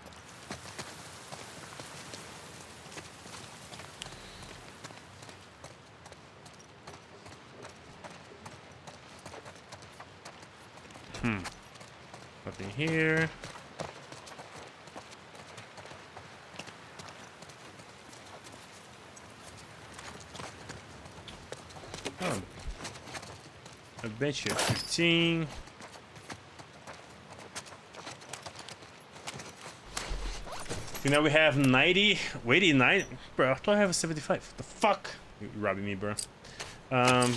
Hmm. Nothing here. Oh. Adventure fifteen. So now we have ninety. Wait, nine. Bro, I thought I have a seventy-five. What the fuck? You're robbing me, bro. Um,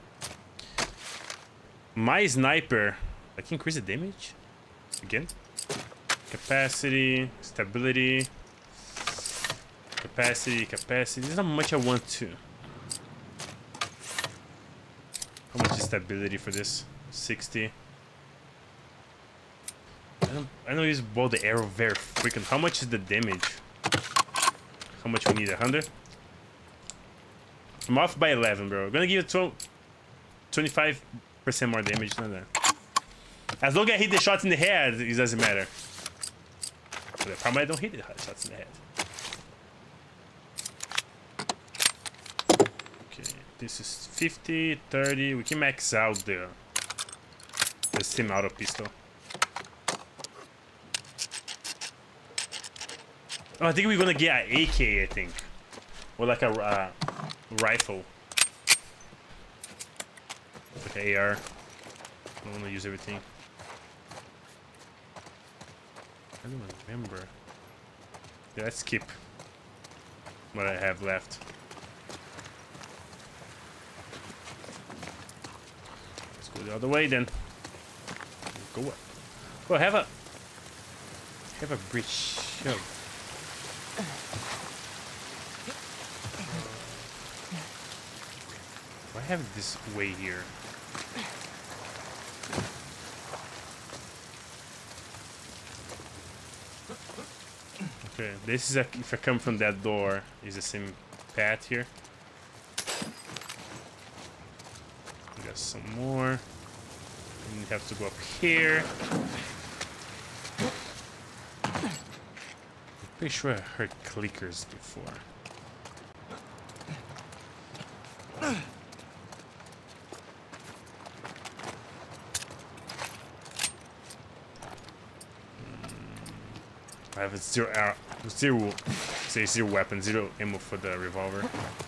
my sniper. I can increase the damage again. Capacity, stability, capacity, capacity. There's not much I want to. How much is stability for this? sixty. I don't, I don't use bow the arrow very frequent. How much is the damage? How much we need? one hundred? I'm off by eleven, bro. I'm gonna give it twenty-five percent more damage than that. As long as I hit the shots in the head, it doesn't matter. But the problem I don't hit the shots in the head. Okay, this is fifty, thirty. We can max out the the semi-auto pistol. Oh, I think we're gonna get an A K, I think. Or like a uh, rifle. Like an A R. I don't wanna use everything. I don't remember. Yeah, let's skip what I have left. Let's go the other way then. Go what? Oh, have a have a bridge. Oh. I have this way here. Okay, this is a, if I come from that door, is the same path here. We got some more. And we have to go up here. Pretty sure I heard clickers before. I have a zero arrow, zero, say zero weapon, zero ammo for the revolver.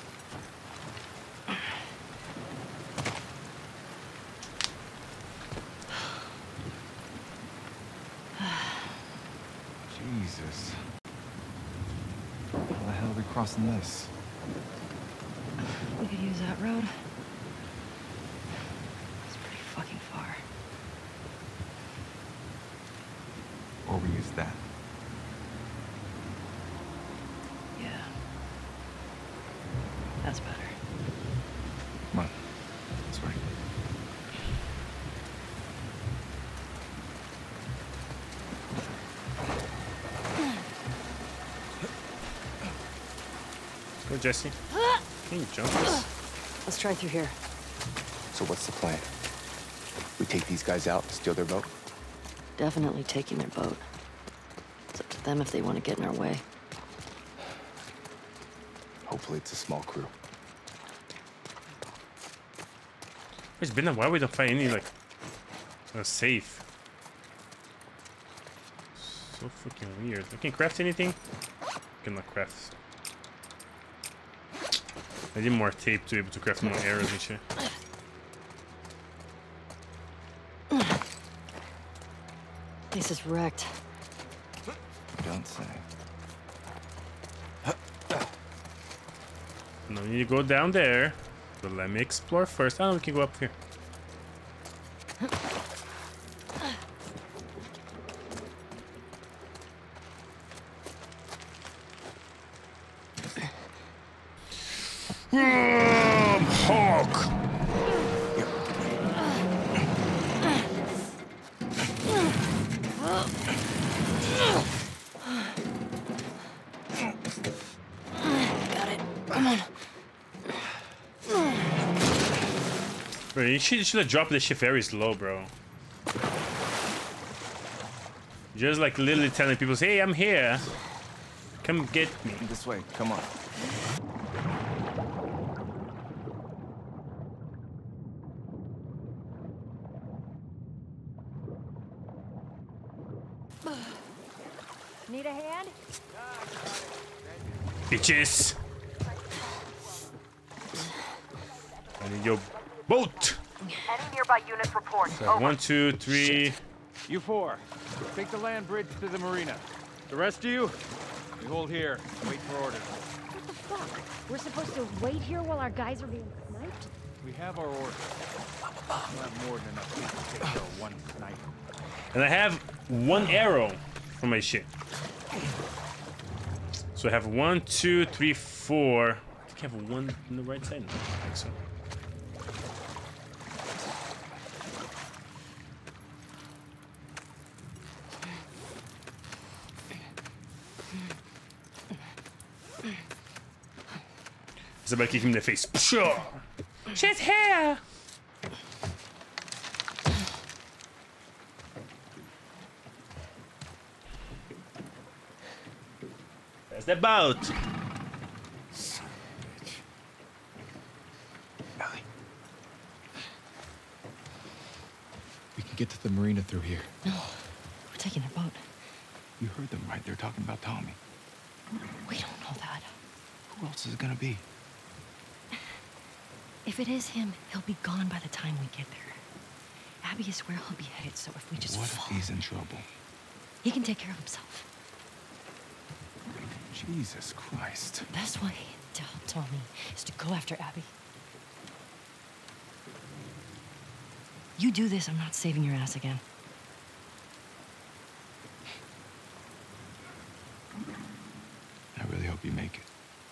Jesus. How the hell are we crossing this? We could use that road. It's pretty fucking far. Or we use that. Yeah. That's better. Come on. This way. Let's go, Jesse. Can you jump this? Let's try through here. So what's the plan? We take these guys out, steal their boat? Definitely taking their boat. It's up to them if they want to get in our way. Hopefully it's a small crew. It's been a while we don't find any, like, uh, safe. So freaking weird. I can craft anything? I cannot craft. I need more tape to be able to craft more arrows and shit. This is wrecked. Don't say. No need to go down there. But let me explore first. Oh, we can go up here. Um, Hawk. Got it. Come on. Bro, you should, you should have dropped this shit very slow, bro. Just like literally telling people, hey, I'm here. Come get me. This way, come on. Need a hand? Bitches. I need your boat. Any nearby units report. So one, two, three. You four, take the land bridge to the marina. The rest of you, we hold here, wait for orders. What the fuck? We're supposed to wait here while our guys are being sniped? We have our orders. We'll have more than enough people to take care of one sniper. And I have one arrow for my shit. So I have one, two, three, four. I think I have one on the right side. No, I think so. Somebody kick him in the face. Sure. She's here. There's the boat. Ellie. We can get to the marina through here. No, we're taking their boat. You heard them, right? They're talking about Tommy. We don't know that. Who else is it gonna be? If it is him, he'll be gone by the time we get there. Abby is where he'll be headed, so if we just What fall, if he's in trouble? he can take care of himself. Jesus Christ. The best way to help Tommy is to go after Abby. You do this, I'm not saving your ass again. I really hope you make it.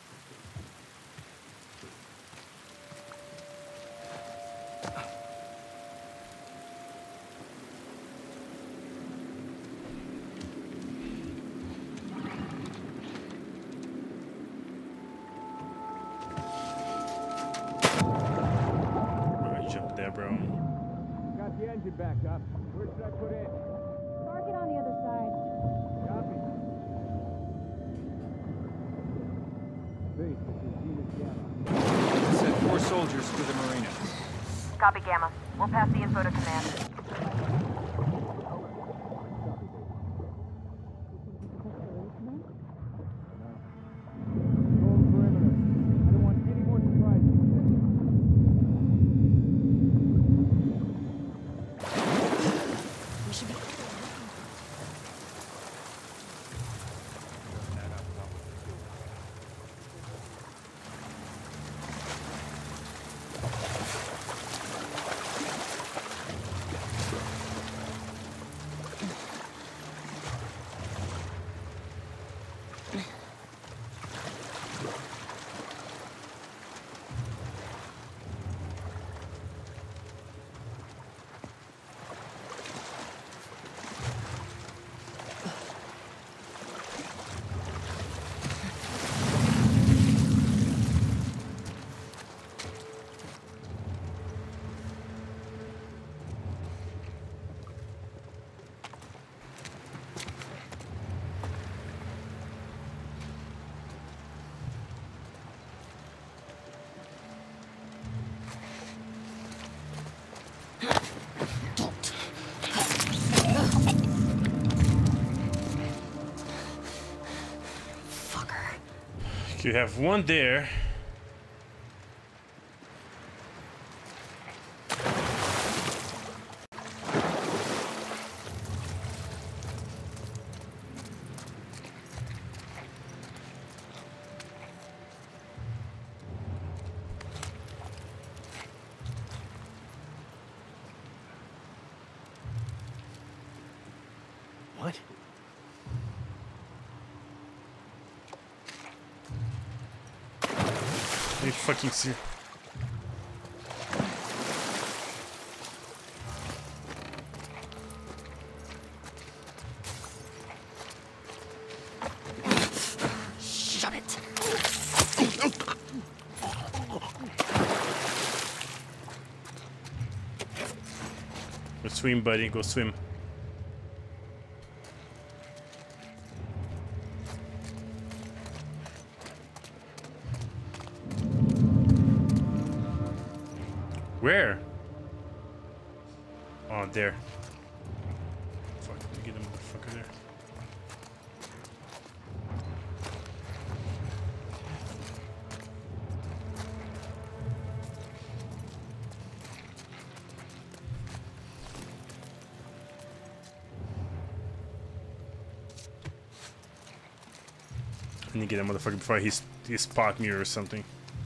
Bro. Got the engine back up. Where should I put in? Park it on the other side. Send four soldiers to the marina. Copy, Gamma. We'll pass the info to command. You have one there. What? You fucking see. Shut it. Go swim, buddy. Go swim. Where? Oh, there. Fuck, let me get the motherfucker there. I need to get that motherfucker before he, he spot me or something.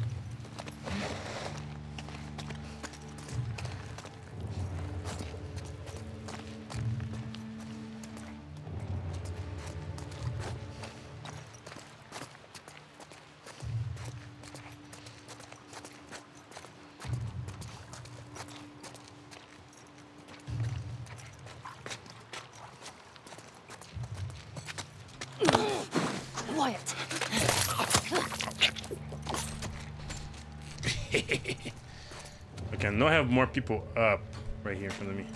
Quiet. Okay, now I have more people up right here in front of me.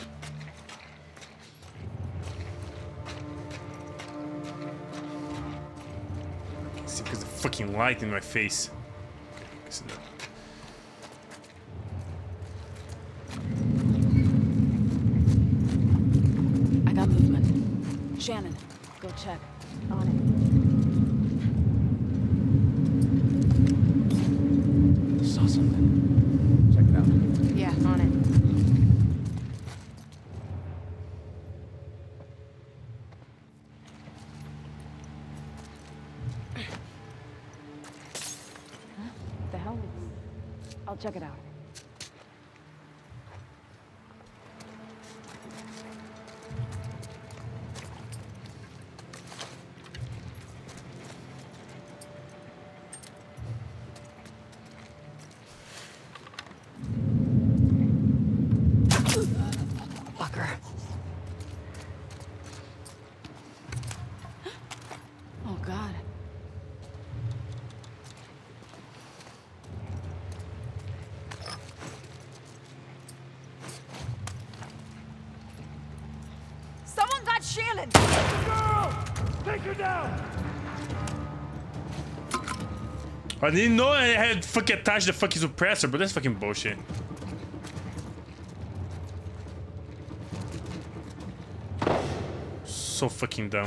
I can see because the fucking light in my face. Okay, I can see that. I got movement. Shannon, go check. On it. Saw something. Check it out. Yeah, on it. Huh? The hell? I'll check it out. Oh, God. Someone got Shannon! Girl! Take her down! I didn't know I had fucking attached the fucking suppressor, but that's fucking bullshit. So fucking dumb.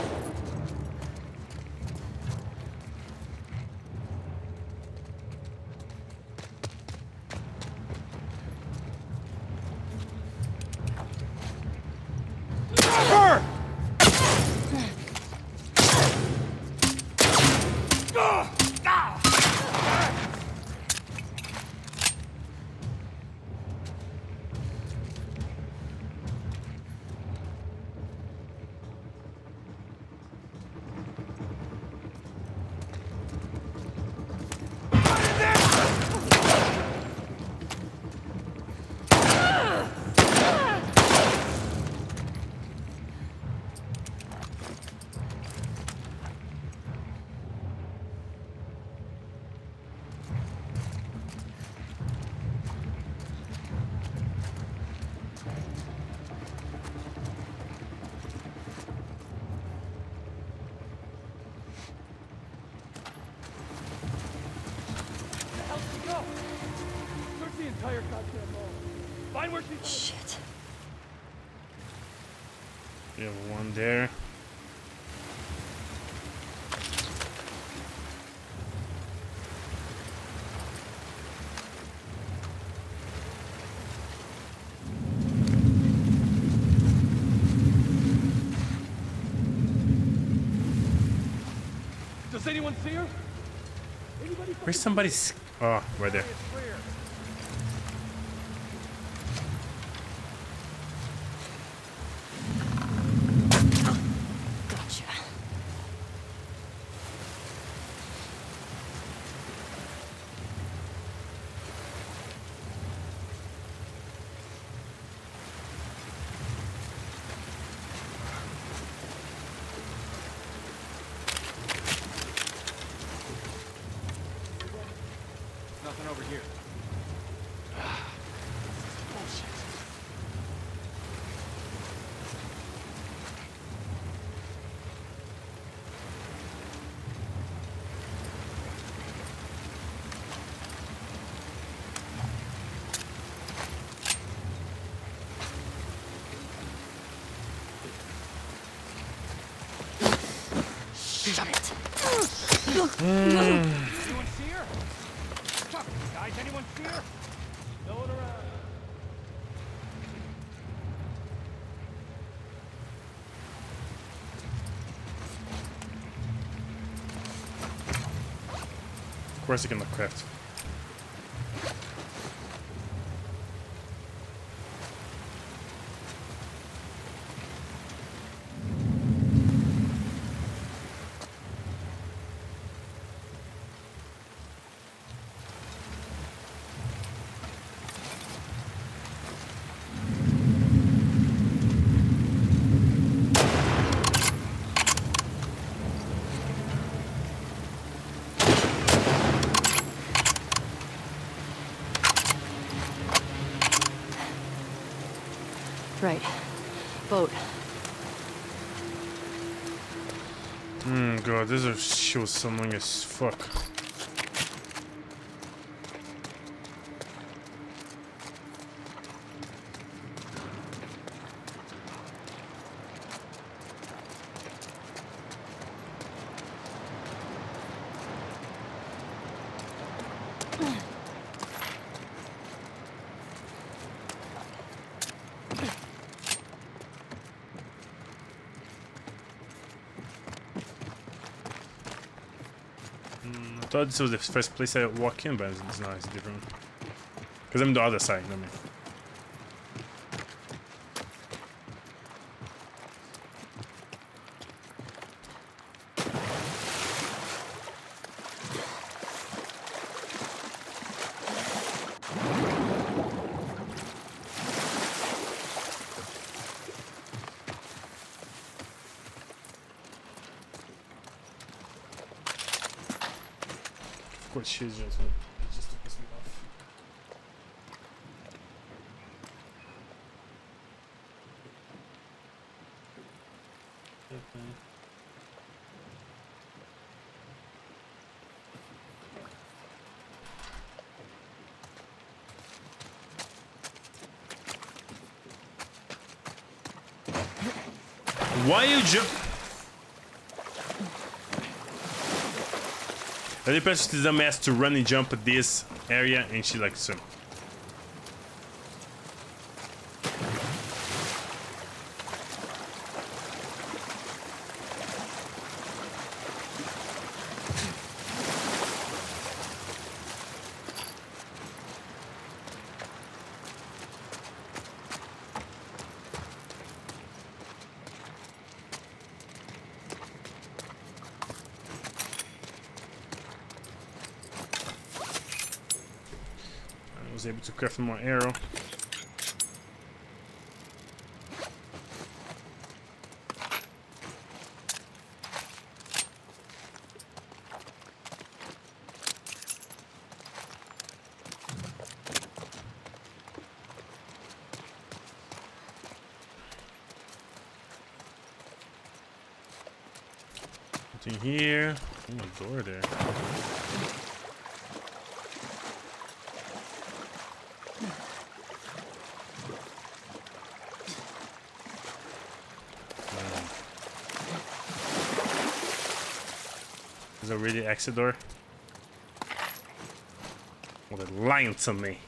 Shit. We have one there. Does anyone see her? Where's somebody's? Oh, right there. Gotcha. Nothing over here. Shut it. Anyone see her? Fuck, guys, anyone see her? No one around. Of course, I can look craft. Right. Boat. Hmm, god, this is show something as fuck. I thought this was the first place I walk in, but it's not. It's different. Because I'm the other side. I mean. Of course, she's just, just to piss me off. Why you jump? I did press the dumbass to run and jump at this area, and she likes swim. Was able to craft more arrow. Nothing here. Oh, a door there. Is it really exit door? Well, they're lying to me.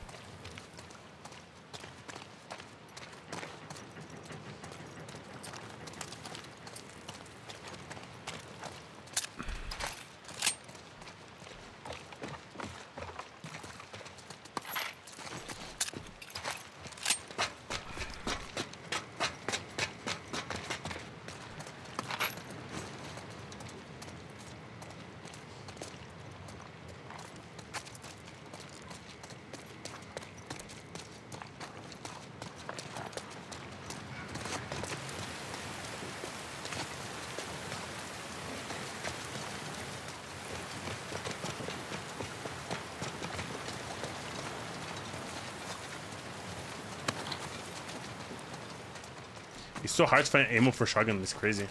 It's so hard to find ammo for shotgun. It's crazy.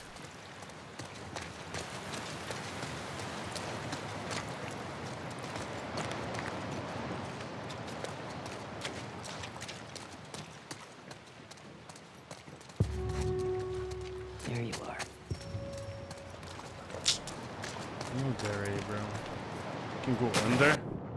There you are. Oh, there already, bro. You can go under.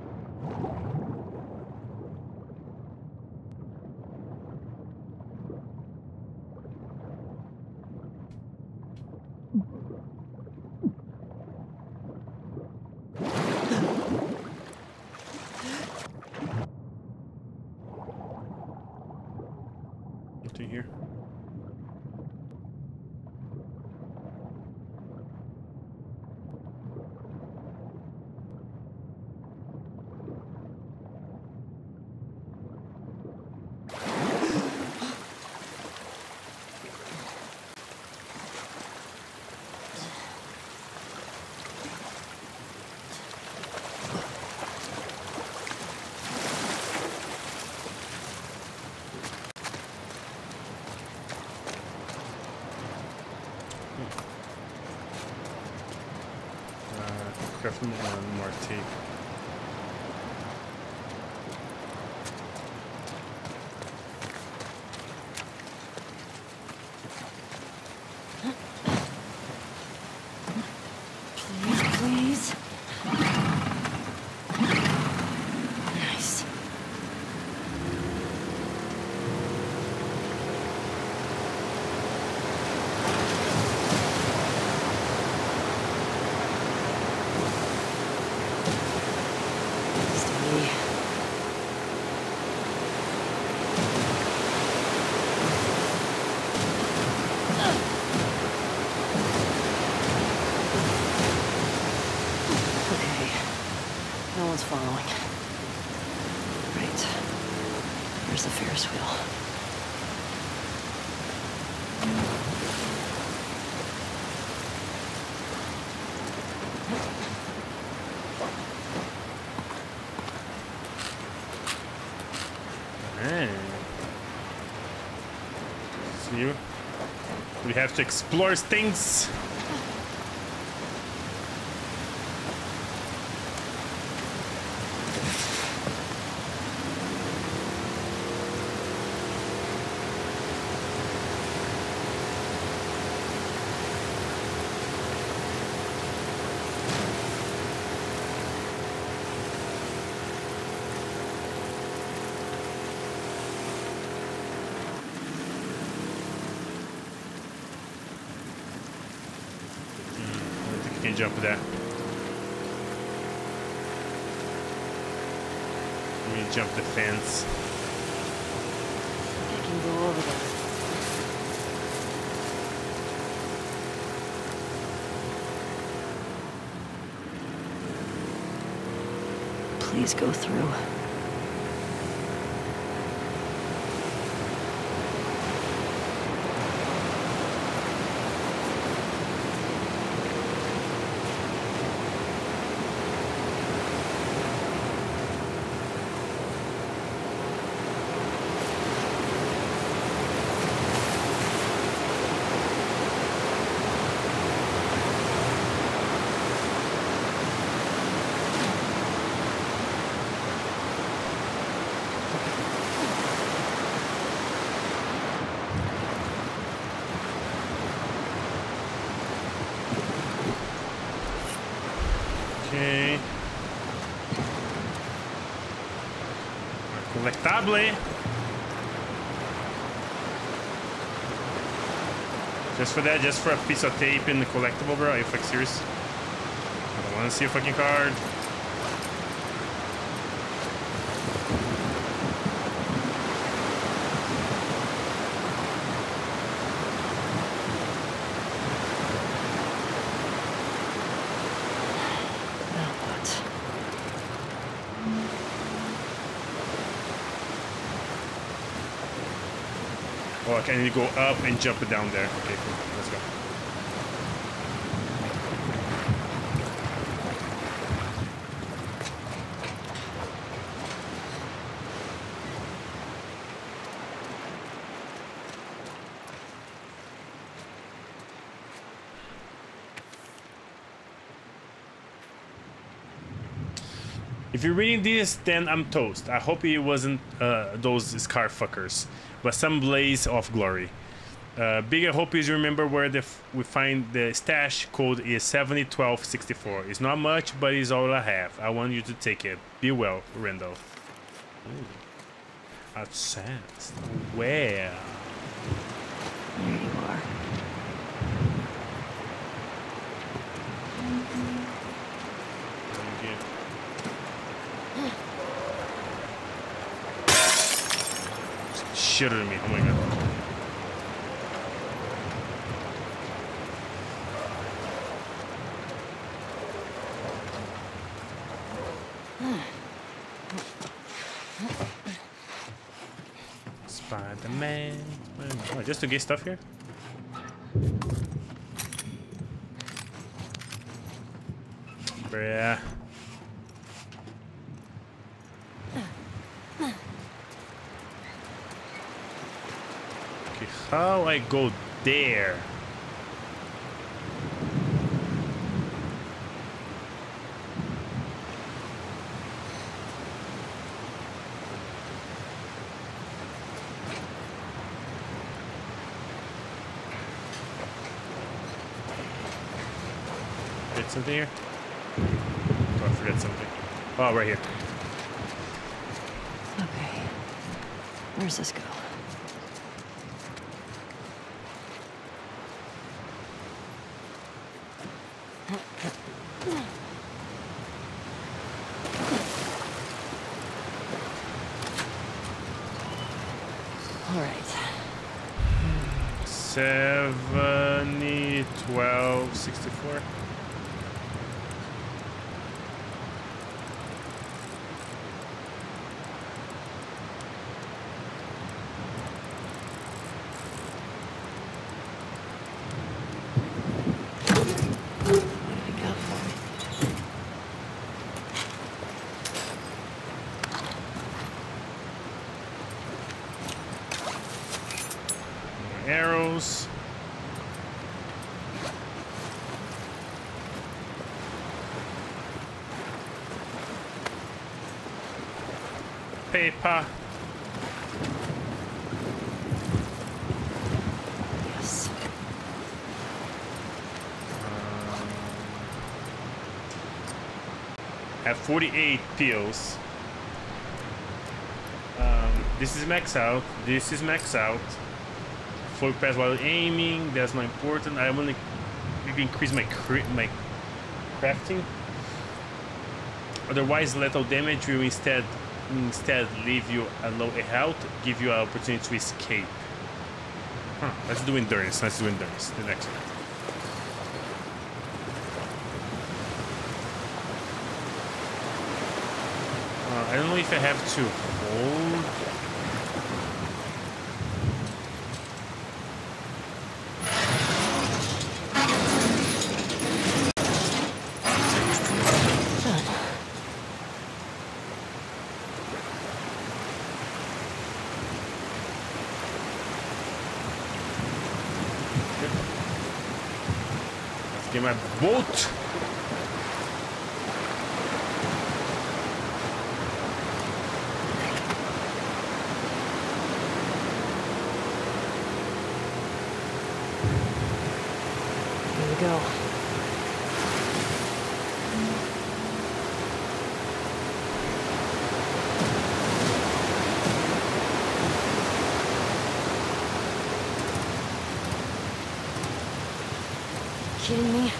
Nothing here. Craft more, more tape. Please, please. Nice. Following. Right. There's the Ferris wheel. Hey. See you. We have to explore things. can't jump there. Let me jump the fence. I can go over there. Please go through. Okay. Collectable. Just for that, just for a piece of tape in the collectible, bro? Are you fucking serious? I don't want to see a fucking card. Oh, okay, I need to go up and jump it down there. Okay, cool. Let's go. If you're reading this, then I'm toast. I hope it wasn't uh, those scar fuckers, but some blaze of glory. Uh, big I hope you remember where the f we find the stash. Code is seventy twelve sixty-four. It's not much, but it's all I have. I want you to take it. Be well, Randall. Advanced. Where? There you are. Shit at me. Oh my god. Spider-Man. Oh, just to get stuff here? Bruh. How I go there? Get something here? Oh, I forgot something. Oh, right here. Okay. Where's this go? seventy, twelve, sixty-four. Arrows. Paper. Yes. Um, have forty-eight pills. Um, this is max out. This is max out. Forward pass while aiming. That's not important. I want to maybe increase my crit, my crafting. Otherwise, lethal damage will instead instead leave you at low health, give you an opportunity to escape. Huh, let's do endurance. Let's do endurance. The next one. Uh, I don't know if I have to hold. Get my boat. Here we go. Kidding me?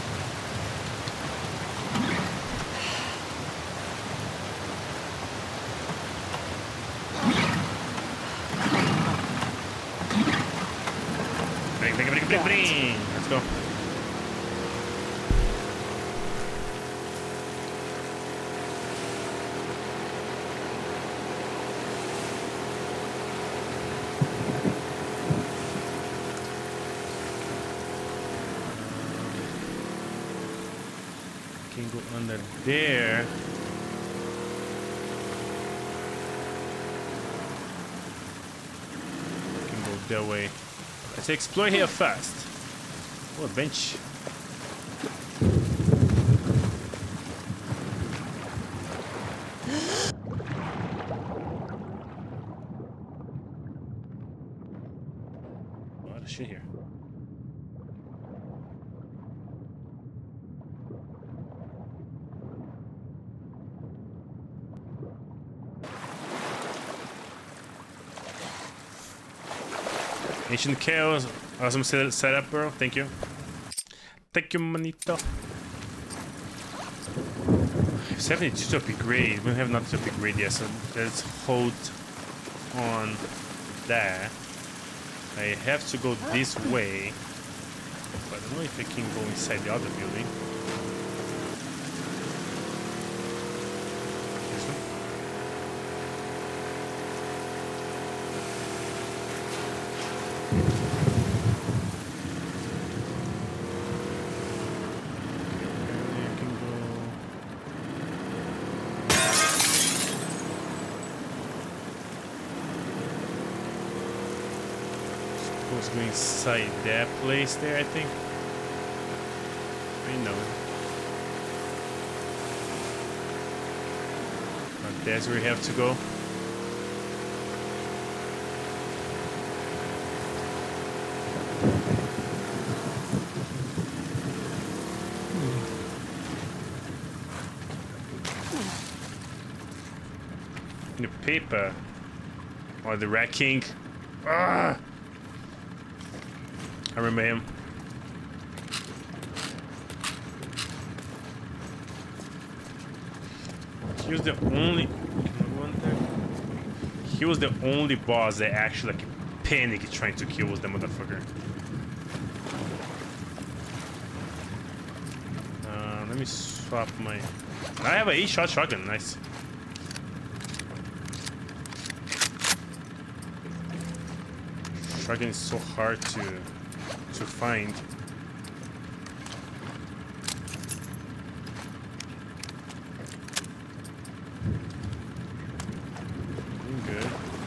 Bring, bring, bring, bring, bring. Let's go. Can go under there. Can go that way. Let's explore here first. Oh, a bench. A lot of shit here. Ancient chaos, awesome set setup, bro. Thank you. Thank you, manito. seventy-two to upgrade. We don't have nothing to upgrade yet, so let's hold on that. I have to go this way, but I don't know if I can go inside the other building. This one. Go inside that place there, I think. I know. But that's where we have to go. The paper or the Rat King. Ah! I remember him. He was the only. He was the only boss that actually like panicked trying to kill the motherfucker. Uh, let me swap my. I have an eight-shot shotgun. Nice. Shotgun is so hard to. to find. I'm good.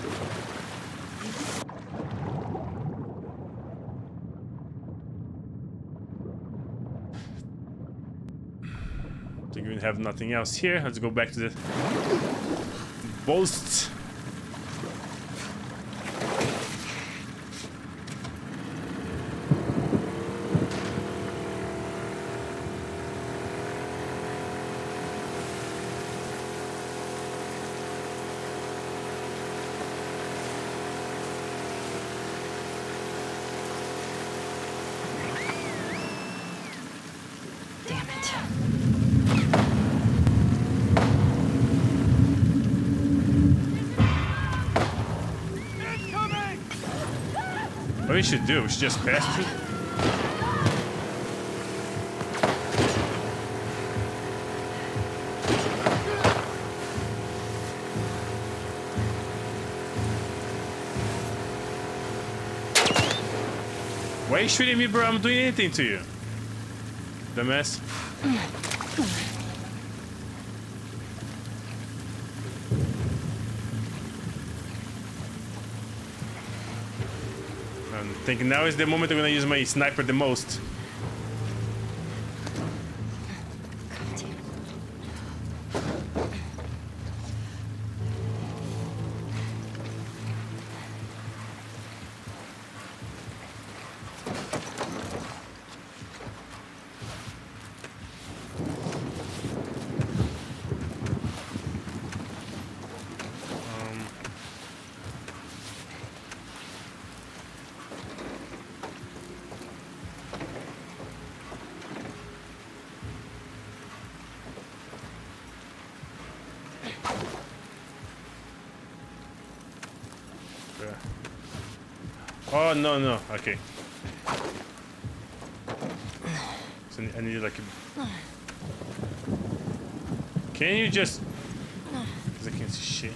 I think we have nothing else here. Let's go back to the boast. Damn it. What we should do? We should just pass through. Why are you shooting me, bro? I'm doing anything to you. Dumbass. I'm thinking now is the moment I'm gonna use my sniper the most. Oh no no okay. So I need like a... Can you just? Because I can't see shit.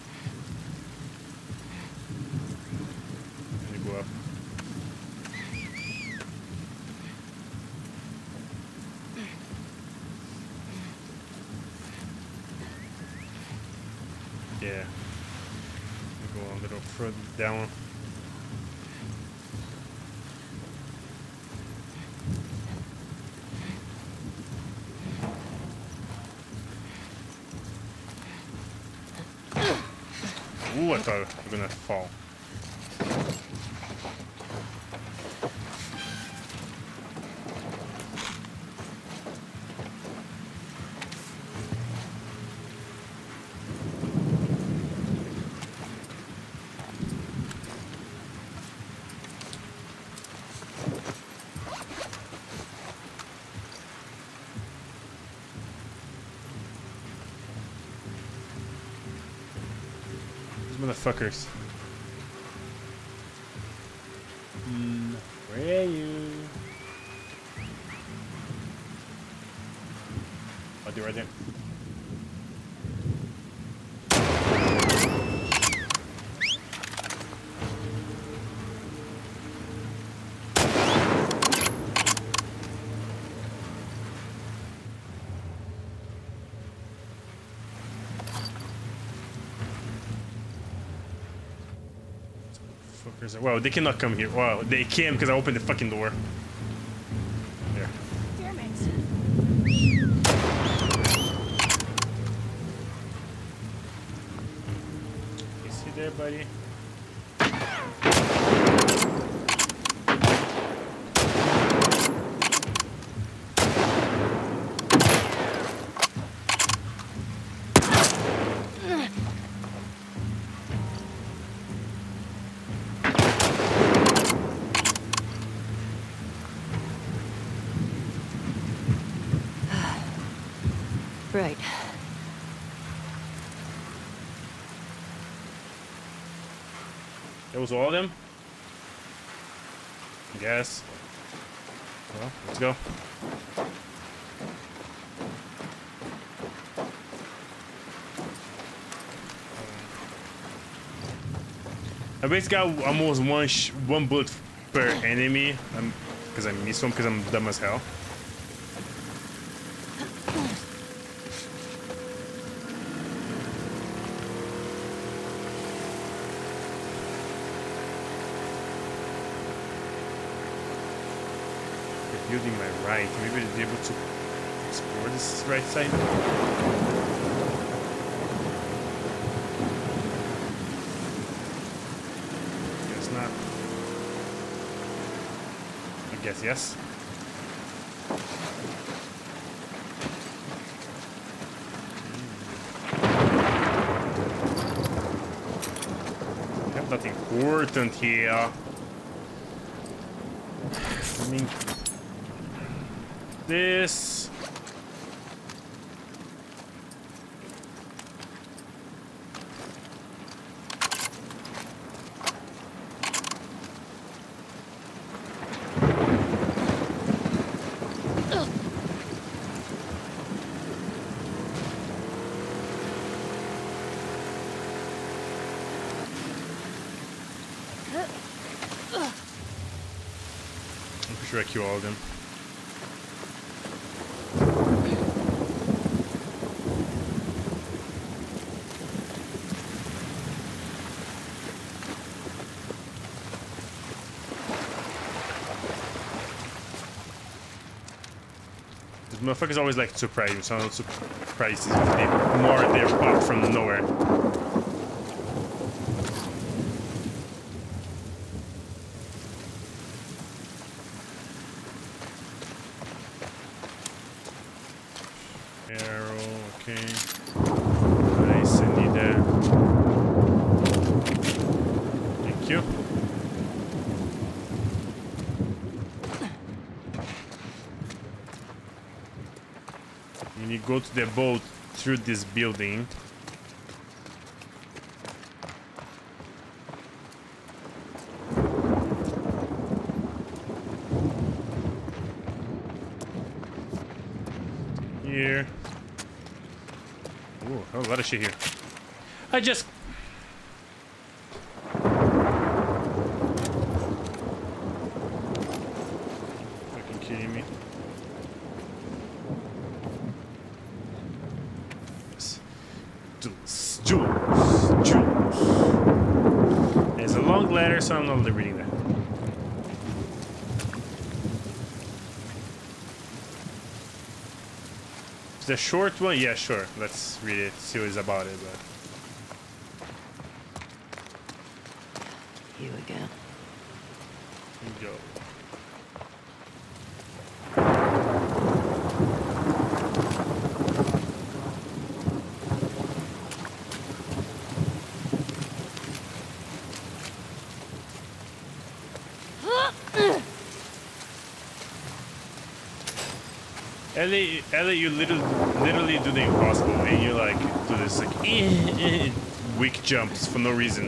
Let me go up. Yeah. Let me go a little further down. Ooh, I thought I was gonna fall. Motherfuckers. Mm, where are you? I'll do right there. Well, they cannot come here. Well, they can because I opened the fucking door. There. Damn it. You see there, buddy? Right. That was all of them? I guess. Well, let's go. I basically got almost one sh one bullet per enemy. I'm because I missed one because I'm dumb as hell. Building my right. Maybe they'll be able to explore this right side. Guess not. I guess yes. I have nothing important here. I mean. This I'm pretty sure I kill all of them. Motherfuckers always like to surprise you, so I'm not surprised if they more they pop from nowhere. Arrow, okay. Nice, I need that. Thank you. You go to the boat through this building. Here. Ooh, a lot of shit here. I just... Fucking kidding me. Jules, Jules, Jules. It's a long letter, so I'm not reading that. It's a short one? Yeah, sure. Let's read it, see what it's about it. But... You again. Here we go. Ellie, Ellie, you literally, literally do the impossible, and you like do this like eh, eh, weak jumps for no reason.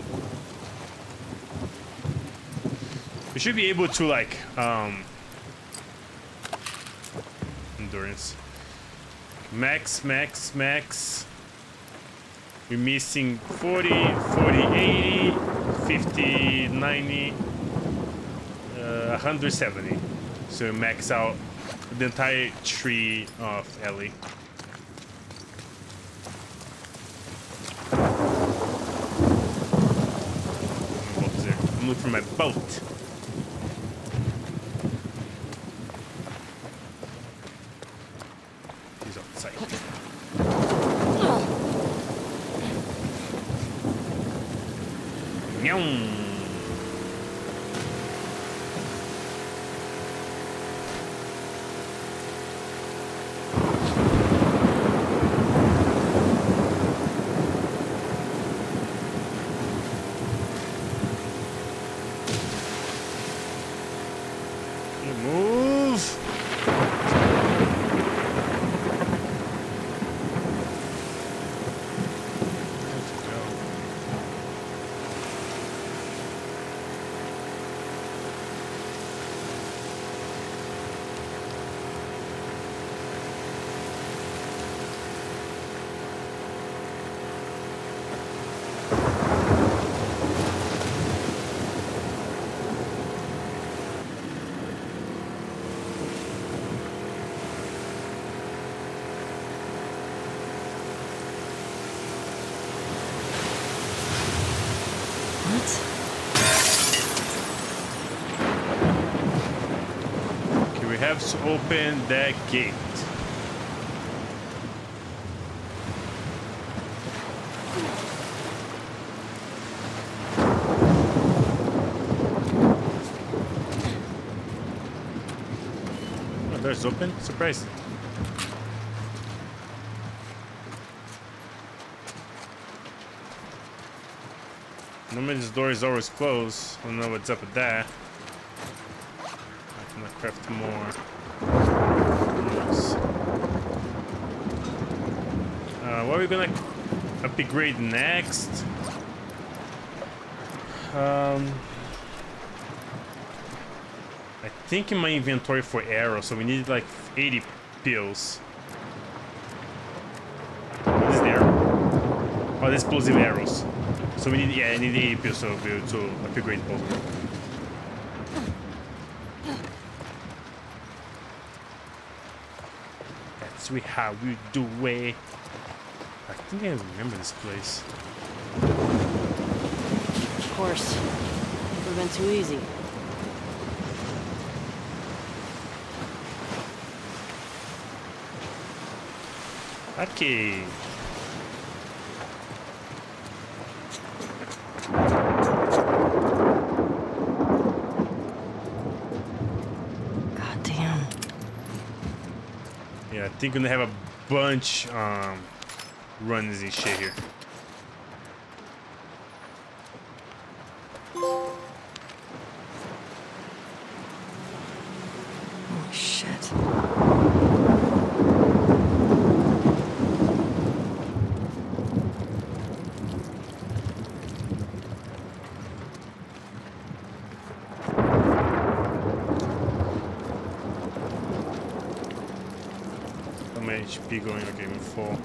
You should be able to like um, endurance, max, max, max. We're missing forty, forty, eighty, fifty, ninety, uh, one hundred seventy. So max out the entire tree of Ellie. I'm looking for my boat. He's on site. Meow. Have to open that gate. Oh, door's open. Surprise. Normally this door is always closed. I don't know what's up with that. I'm gonna craft more. Nice. Uh, what are we gonna upgrade next? Um, I think in my inventory for arrows, so we need like eighty pills. What is the arrow? Oh, the explosive arrows. So we need, yeah, I need eighty pills so we'll be able to upgrade both of them. That's we how we do it. I think I remember this place. Of course. Would have been too easy. Okay. Goddamn. Yeah, I think we're gonna have a bunch um runs and shit here. Holy shit. H P going, okay, we're full.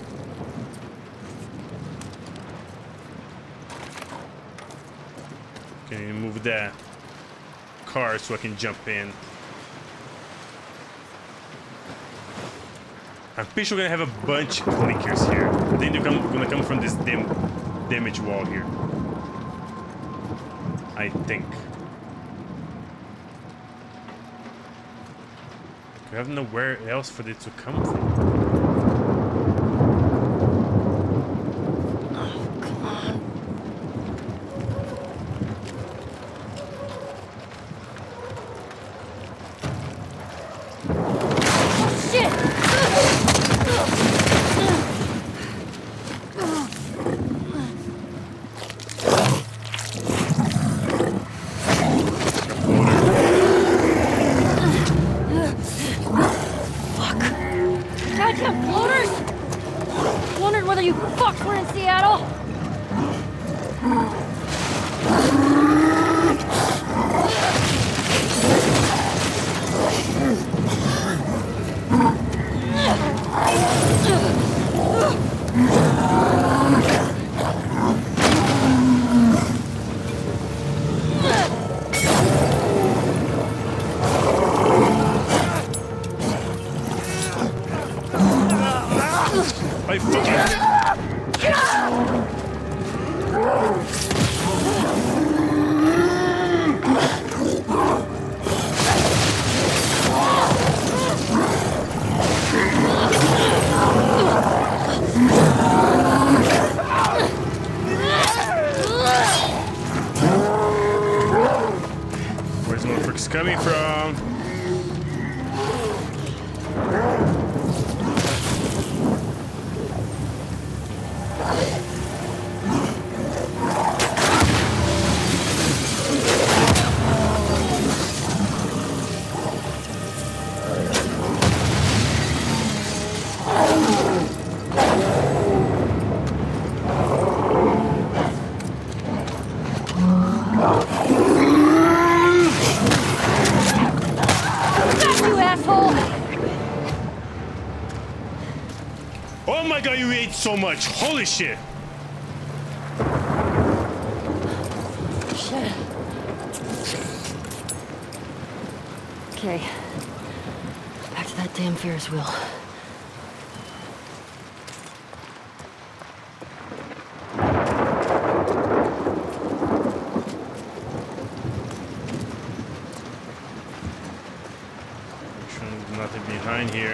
Can you move that car so I can jump in? I'm pretty sure we're gonna have a bunch of clickers here. I think they're come, gonna come from this dam damage wall here. I think. We have nowhere else for it to come from. Coming from. Oh my god, you ate so much. Holy shit. Shit. Okay. Back to that damn Ferris wheel. Sure there's nothing behind here.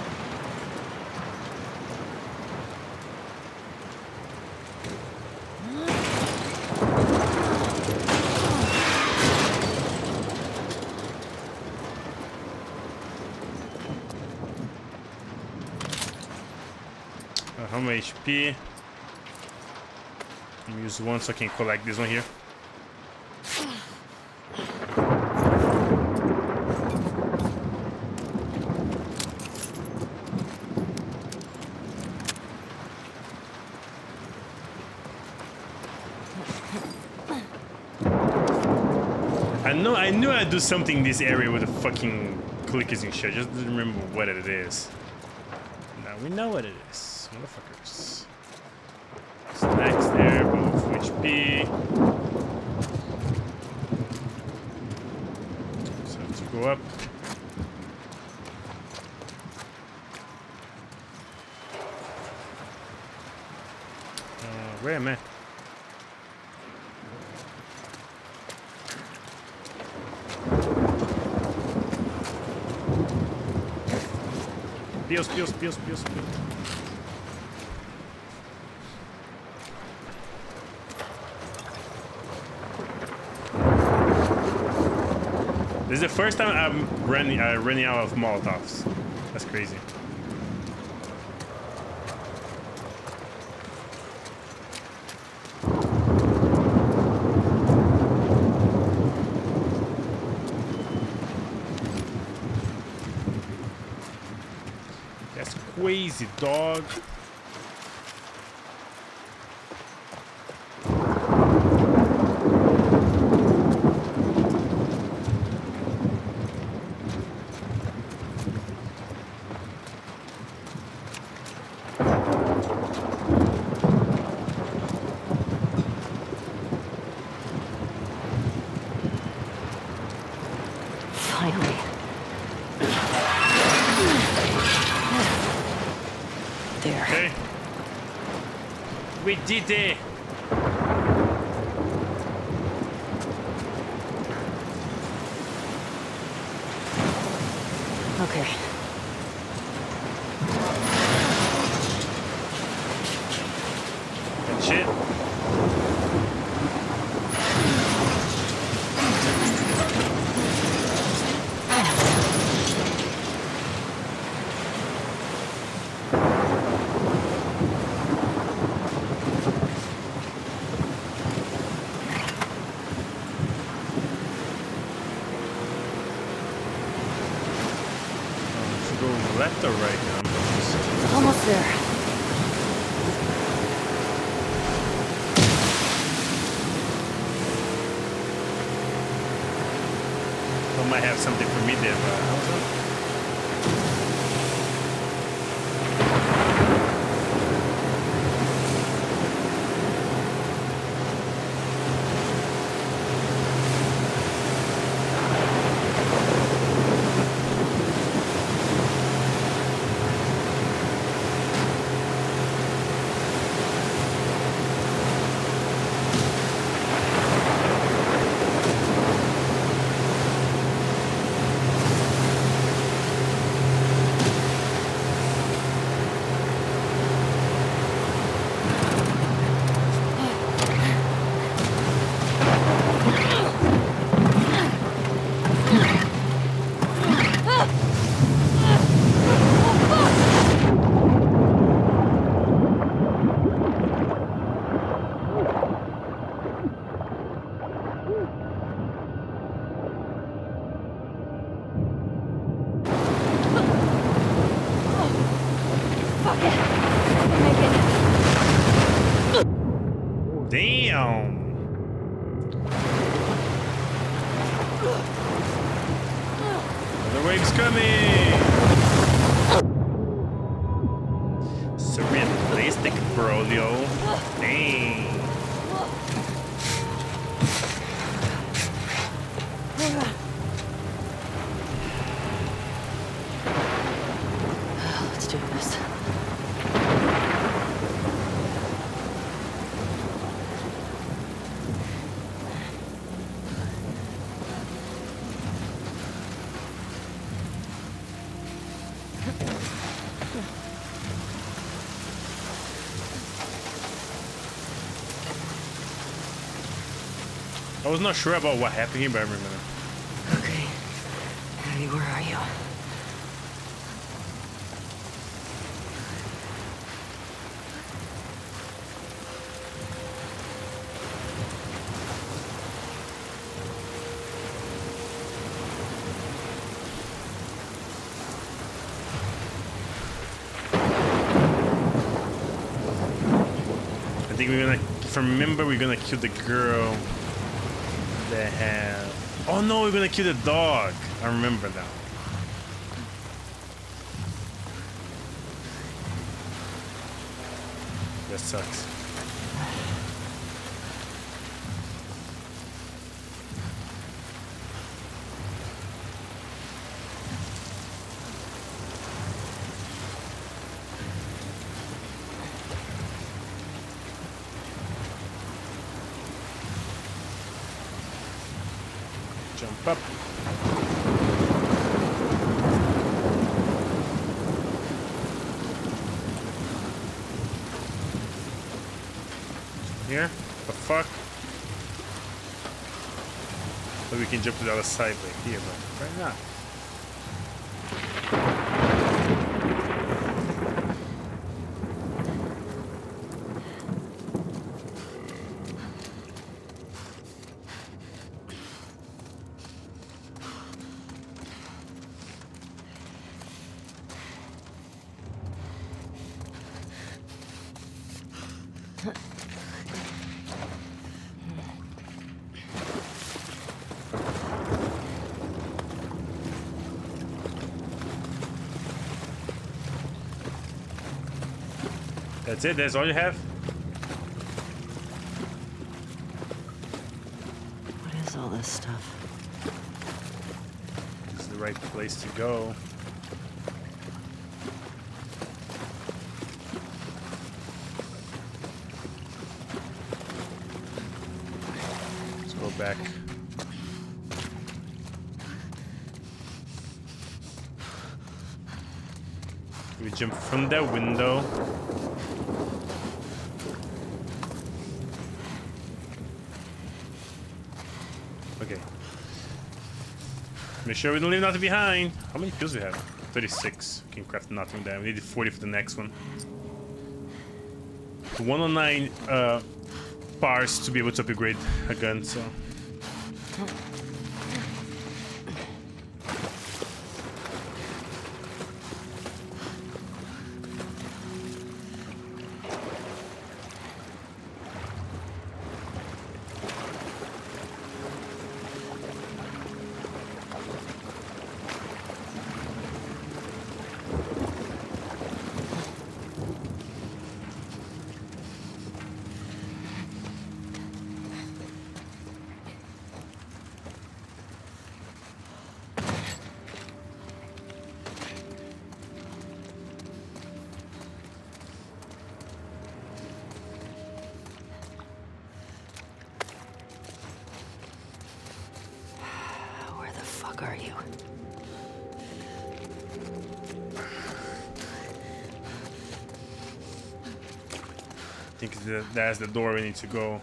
How much H P? Use one so I can collect this one here. I know I knew I'd do something in this area with the fucking clickers and shit. I just didn't remember what it is. Now we know what it is. Motherfuckers. Snacks there, both H P. So I have to go up. Where am I? Pills, pills, pills, pills, pills. This is the first time I'm running, uh, running out of Molotovs. That's crazy. That's crazy, dog. Finally. There. Okay. We did it. Okay. Good shit. Left or right now? I'm confused. Almost there. I might have something for me there, but how's that? Damn. The wave's coming. So realistic, Brolio. Dang. Let's do this. I was not sure about what happened here, but I remember. Okay. Abby, where are you? I think we're gonna, if I remember, we're gonna kill the girl that have. Oh no, we're gonna kill the dog. I remember now. That sucks. Jump up. Here? The fuck? So we can jump to the other side like here, but right now. That's it? That's all you have? What is all this stuff? This is the right place to go. Let's go back. We jump from that window. Okay. Make sure we don't leave nothing behind. How many kills do we have? thirty-six. We can craft nothing there. We need forty for the next one. one oh nine uh, bars to be able to upgrade a gun, so. Are you? I think that that's the door we need to go.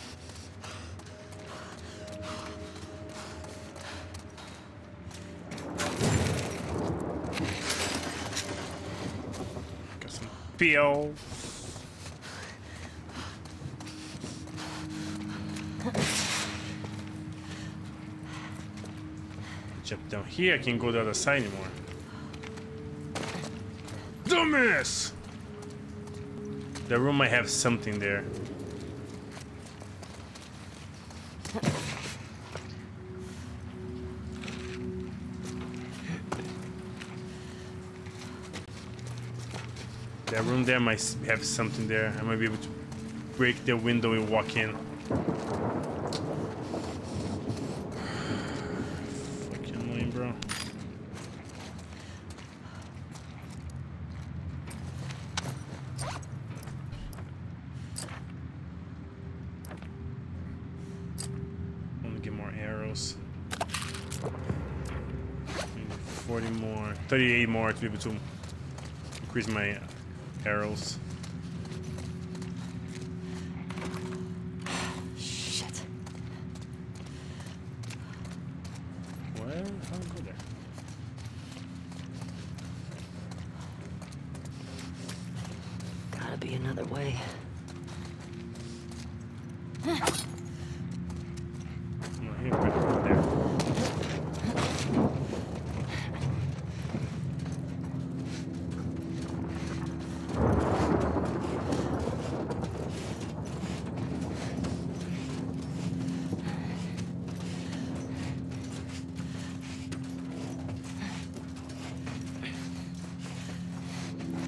Got some pills. Jump down here, I can't go the other side anymore. Dumbass! The room might have something there. That room there might have something there. I might be able to break the window and walk in. Bro. I want to get more arrows. forty more, thirty-eight more to be able to increase my arrows. Be another way.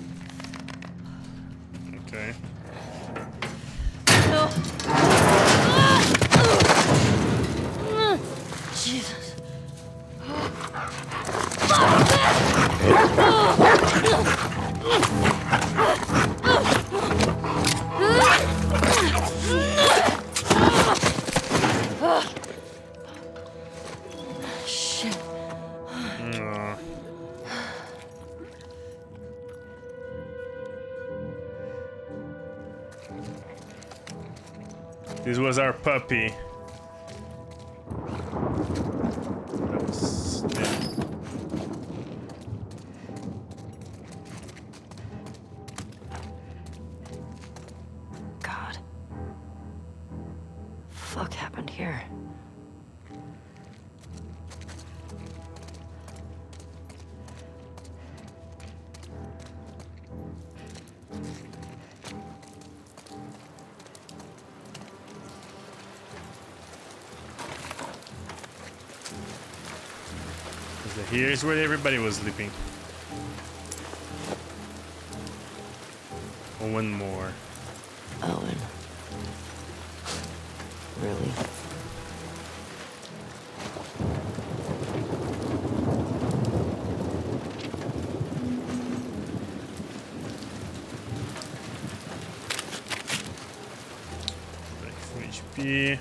Okay. No. This was our puppy. That was dead. God. Fuck happened here? Here's where everybody was sleeping. Oh, one more. Owen. Really? Like full H P.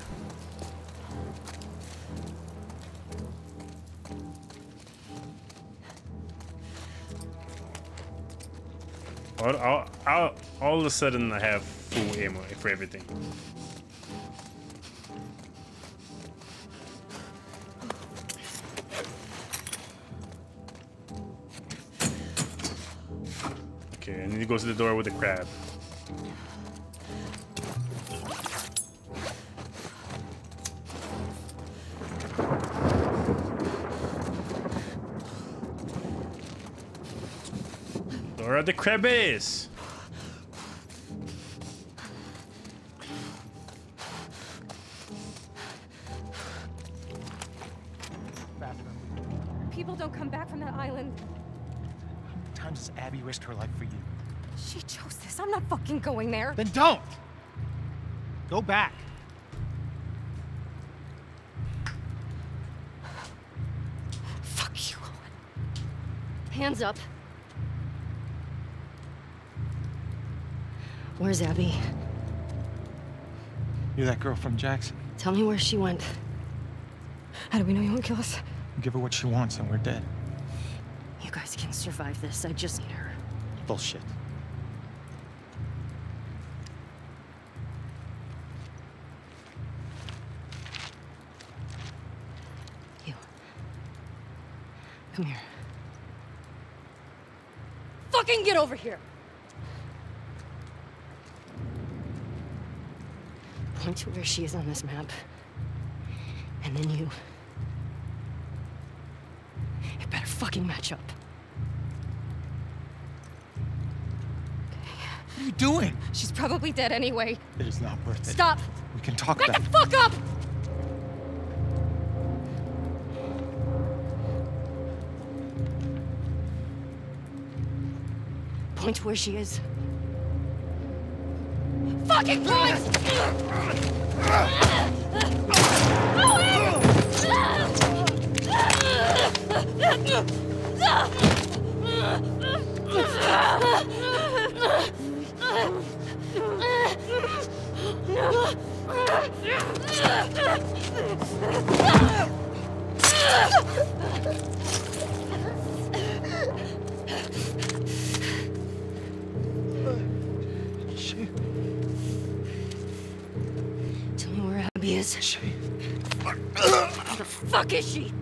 All, all, all, all of a sudden, I have full ammo for everything. Okay, I need to go to the door with the crab. Where the crab is? People don't come back from that island. How many times has Abby risked her life for you? She chose this. I'm not fucking going there. Then don't! Go back. Fuck you, Owen. Hands up. Where's Abby? You're that girl from Jackson. Tell me where she went. How do we know you won't kill us? Give her what she wants and we're dead. You guys can survive this. I just need her. Bullshit. You. Come here. Fucking get over here! Point to where she is on this map. And then you... You better fucking match up. What are you doing? She's probably dead anyway. It is not worth it. Stop! We can talk Back about the it. fuck up! Point to where she is. Fucking point! Tell me where Abby is. She... Where the fuck is she?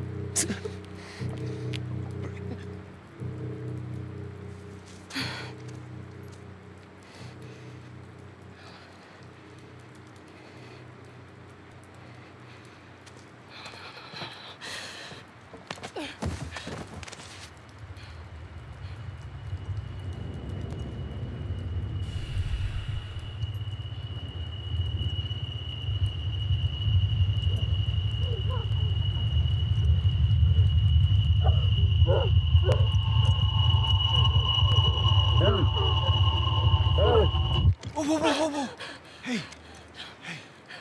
Whoa, whoa, whoa, whoa, whoa! Hey! Hey!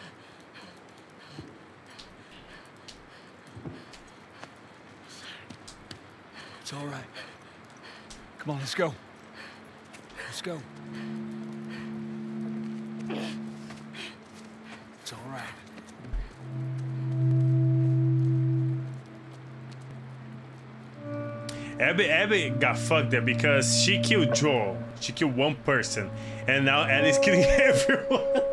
It's all right. Come on, let's go. Let's go. It's all right. Abby, Abby got fucked there because she killed Joel. She killed one person, and now Ellie's killing everyone.